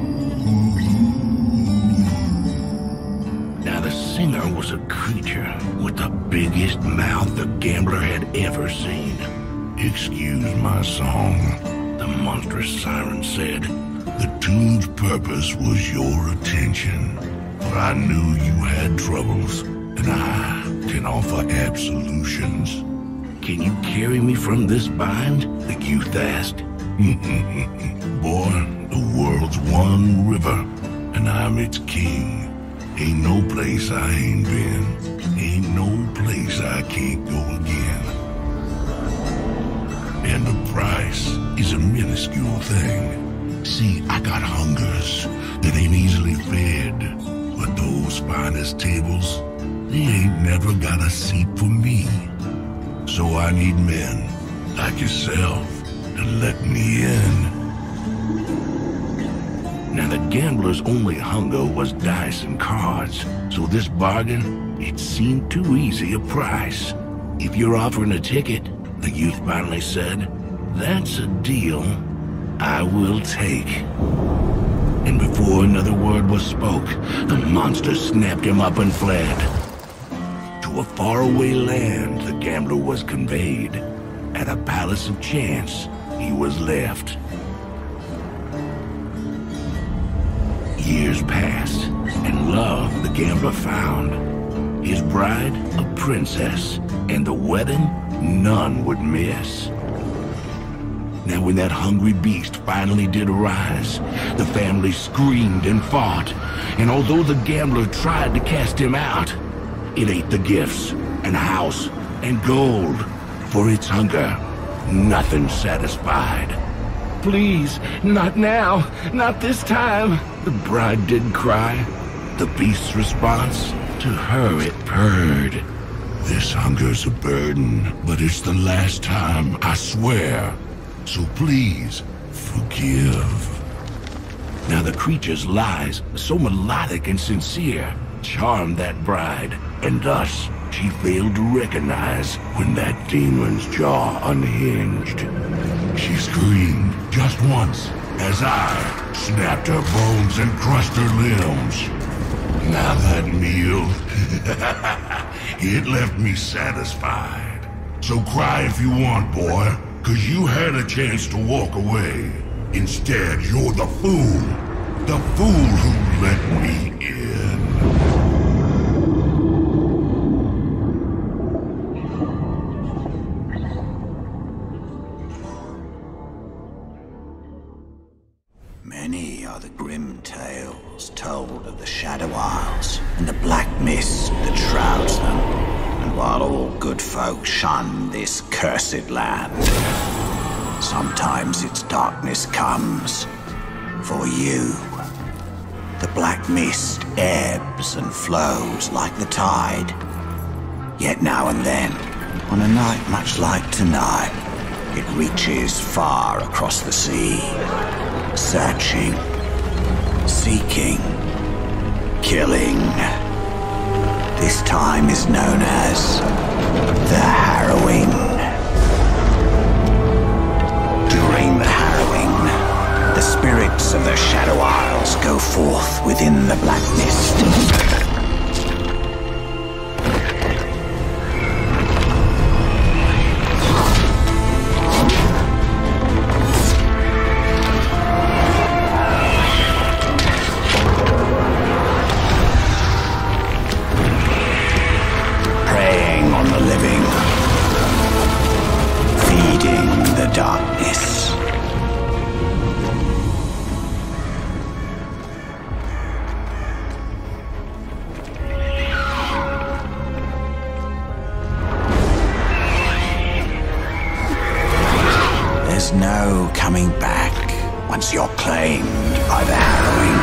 Now the singer was a creature with the biggest mouth the gambler had ever seen. "Excuse my song," the monstrous siren said. "The tune's purpose was your attention, for I knew you had troubles, and I can offer absolutions." "Can you carry me from this bind?" the youth asked. "Boy, the world's one river, and I'm its king. Ain't no place I ain't been, ain't no place I can't go again. And the price is a minuscule thing. See, I got hungers that ain't easily fed, but those finest tables, they ain't never got a seat for me. So I need men like yourself to let me in." Now the gambler's only hunger was dice and cards, so this bargain, it seemed too easy a price. "If you're offering a ticket," the youth finally said, "that's a deal I will take." And before another word was spoke, the monster snapped him up and fled. To a faraway land the gambler was conveyed. At a palace of chance he was left. Years passed, and love the gambler found. His bride, a princess, and the wedding none would miss. Now when that hungry beast finally did arise, the family screamed and fought, and although the gambler tried to cast him out, it ate the gifts, and house, and gold. For its hunger, nothing satisfied. "Please, not now, not this time," the bride did cry. The beast's response, to her it purred. "This hunger's a burden, but it's the last time, I swear. So please, forgive." Now the creature's lies, so melodic and sincere, charmed that bride, and thus she failed to recognize when that demon's jaw unhinged. She screamed just once as I snapped her bones and crushed her limbs. Now that meal, it left me satisfied. So cry if you want, boy, 'cause you had a chance to walk away. Instead, you're the fool. The fool who let me in. tales told of the Shadow Isles and the black mist that shrouds them. And while all good folk shun this cursed land, sometimes its darkness comes for you. The black mist ebbs and flows like the tide. Yet now and then, on a night much like tonight, it reaches far across the sea, searching, seeking, killing. This time is known as the Harrowing. During the Harrowing, the spirits of the Shadow Isles go forth within the black mist. Preying on the living, feeding the darkness. There's no coming back once you're claimed by the Harrowing.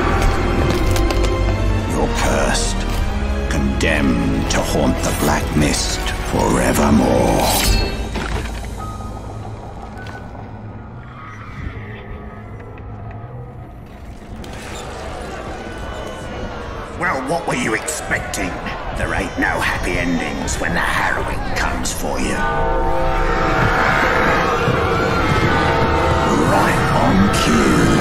You're cursed, condemned to haunt the black mist forevermore. Well, what were you expecting? There ain't no happy endings when the Harrowing comes for you. Right on cue.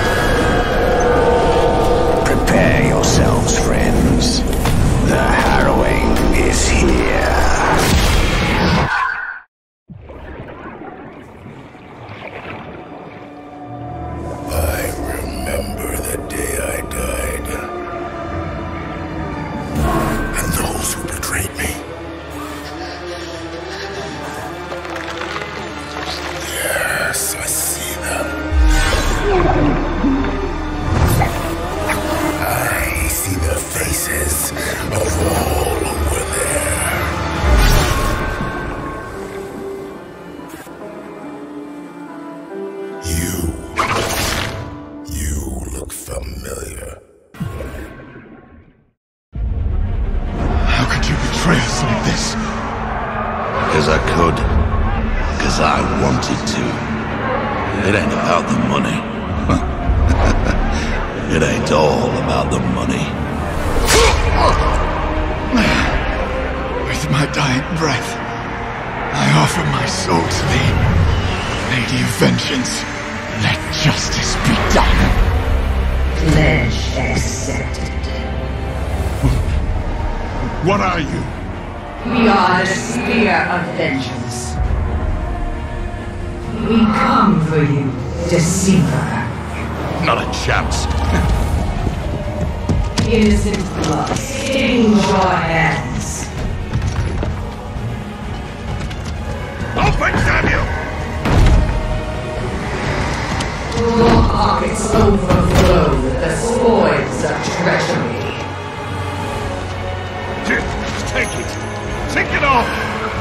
Prepare yourselves, friends. The Harrowing is here. I remember the day I died. And those who betrayed me. Yes, I see them. I see the faces of all who were there. You. You look familiar. How could you betray us like this? Because I could. Because I wanted to. It ain't about the money. It ain't all about the money. With my dying breath, I offer my soul to thee. Lady of Vengeance, let justice be done. Pledge accepted. What are you? We are the Spear of Vengeance. We come for you, Deceiver. Not a chance. Innocent blood stains your hands. Open, damn you! Your pockets overflow with the spoils of treachery. Take it! Take it off!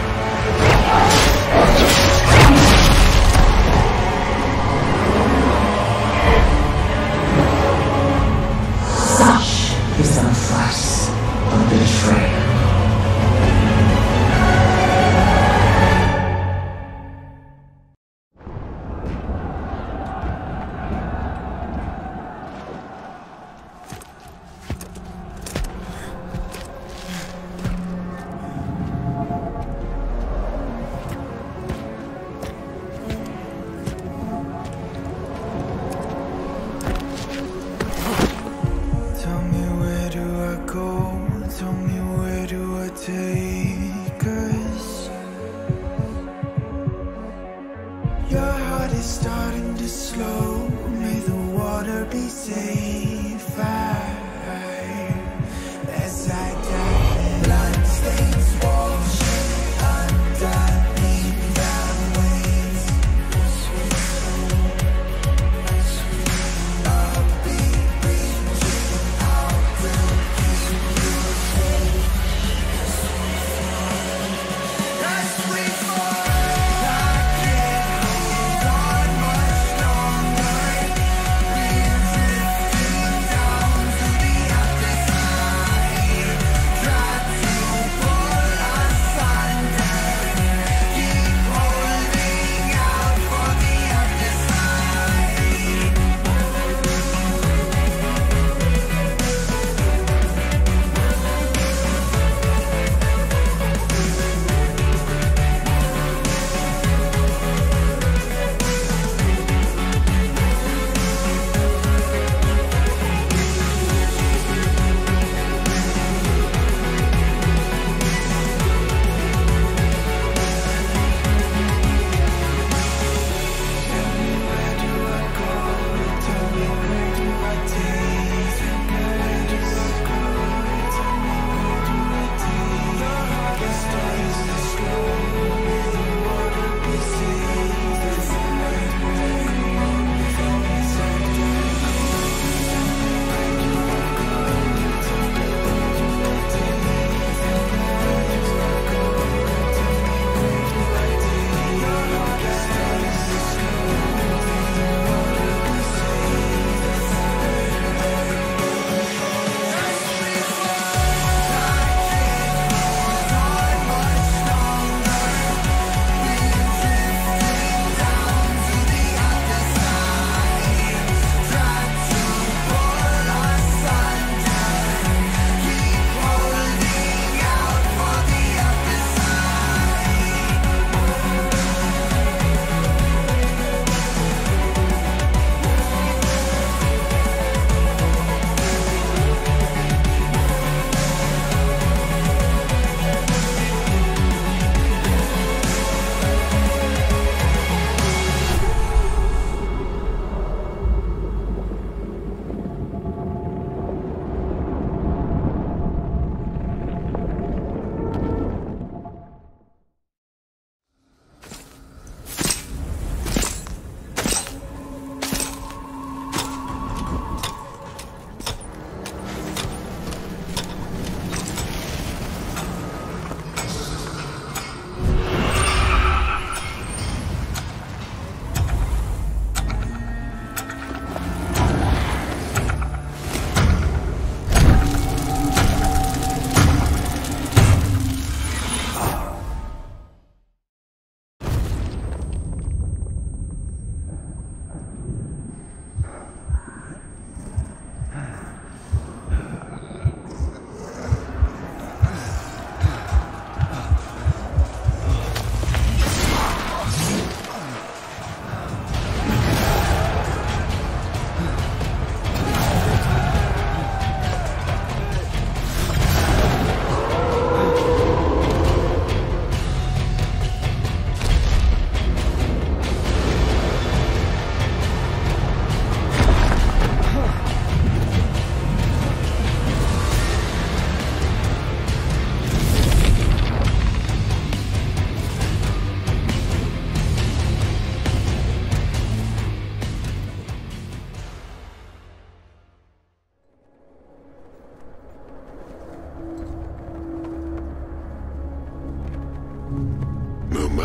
Such is the price of betrayal. Tell me, where do I go?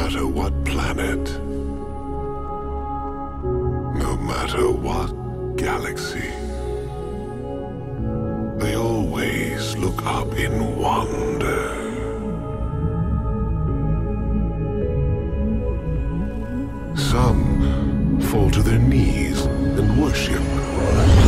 matter what planet, no matter what galaxy, they always look up in wonder. Some fall to their knees and worship.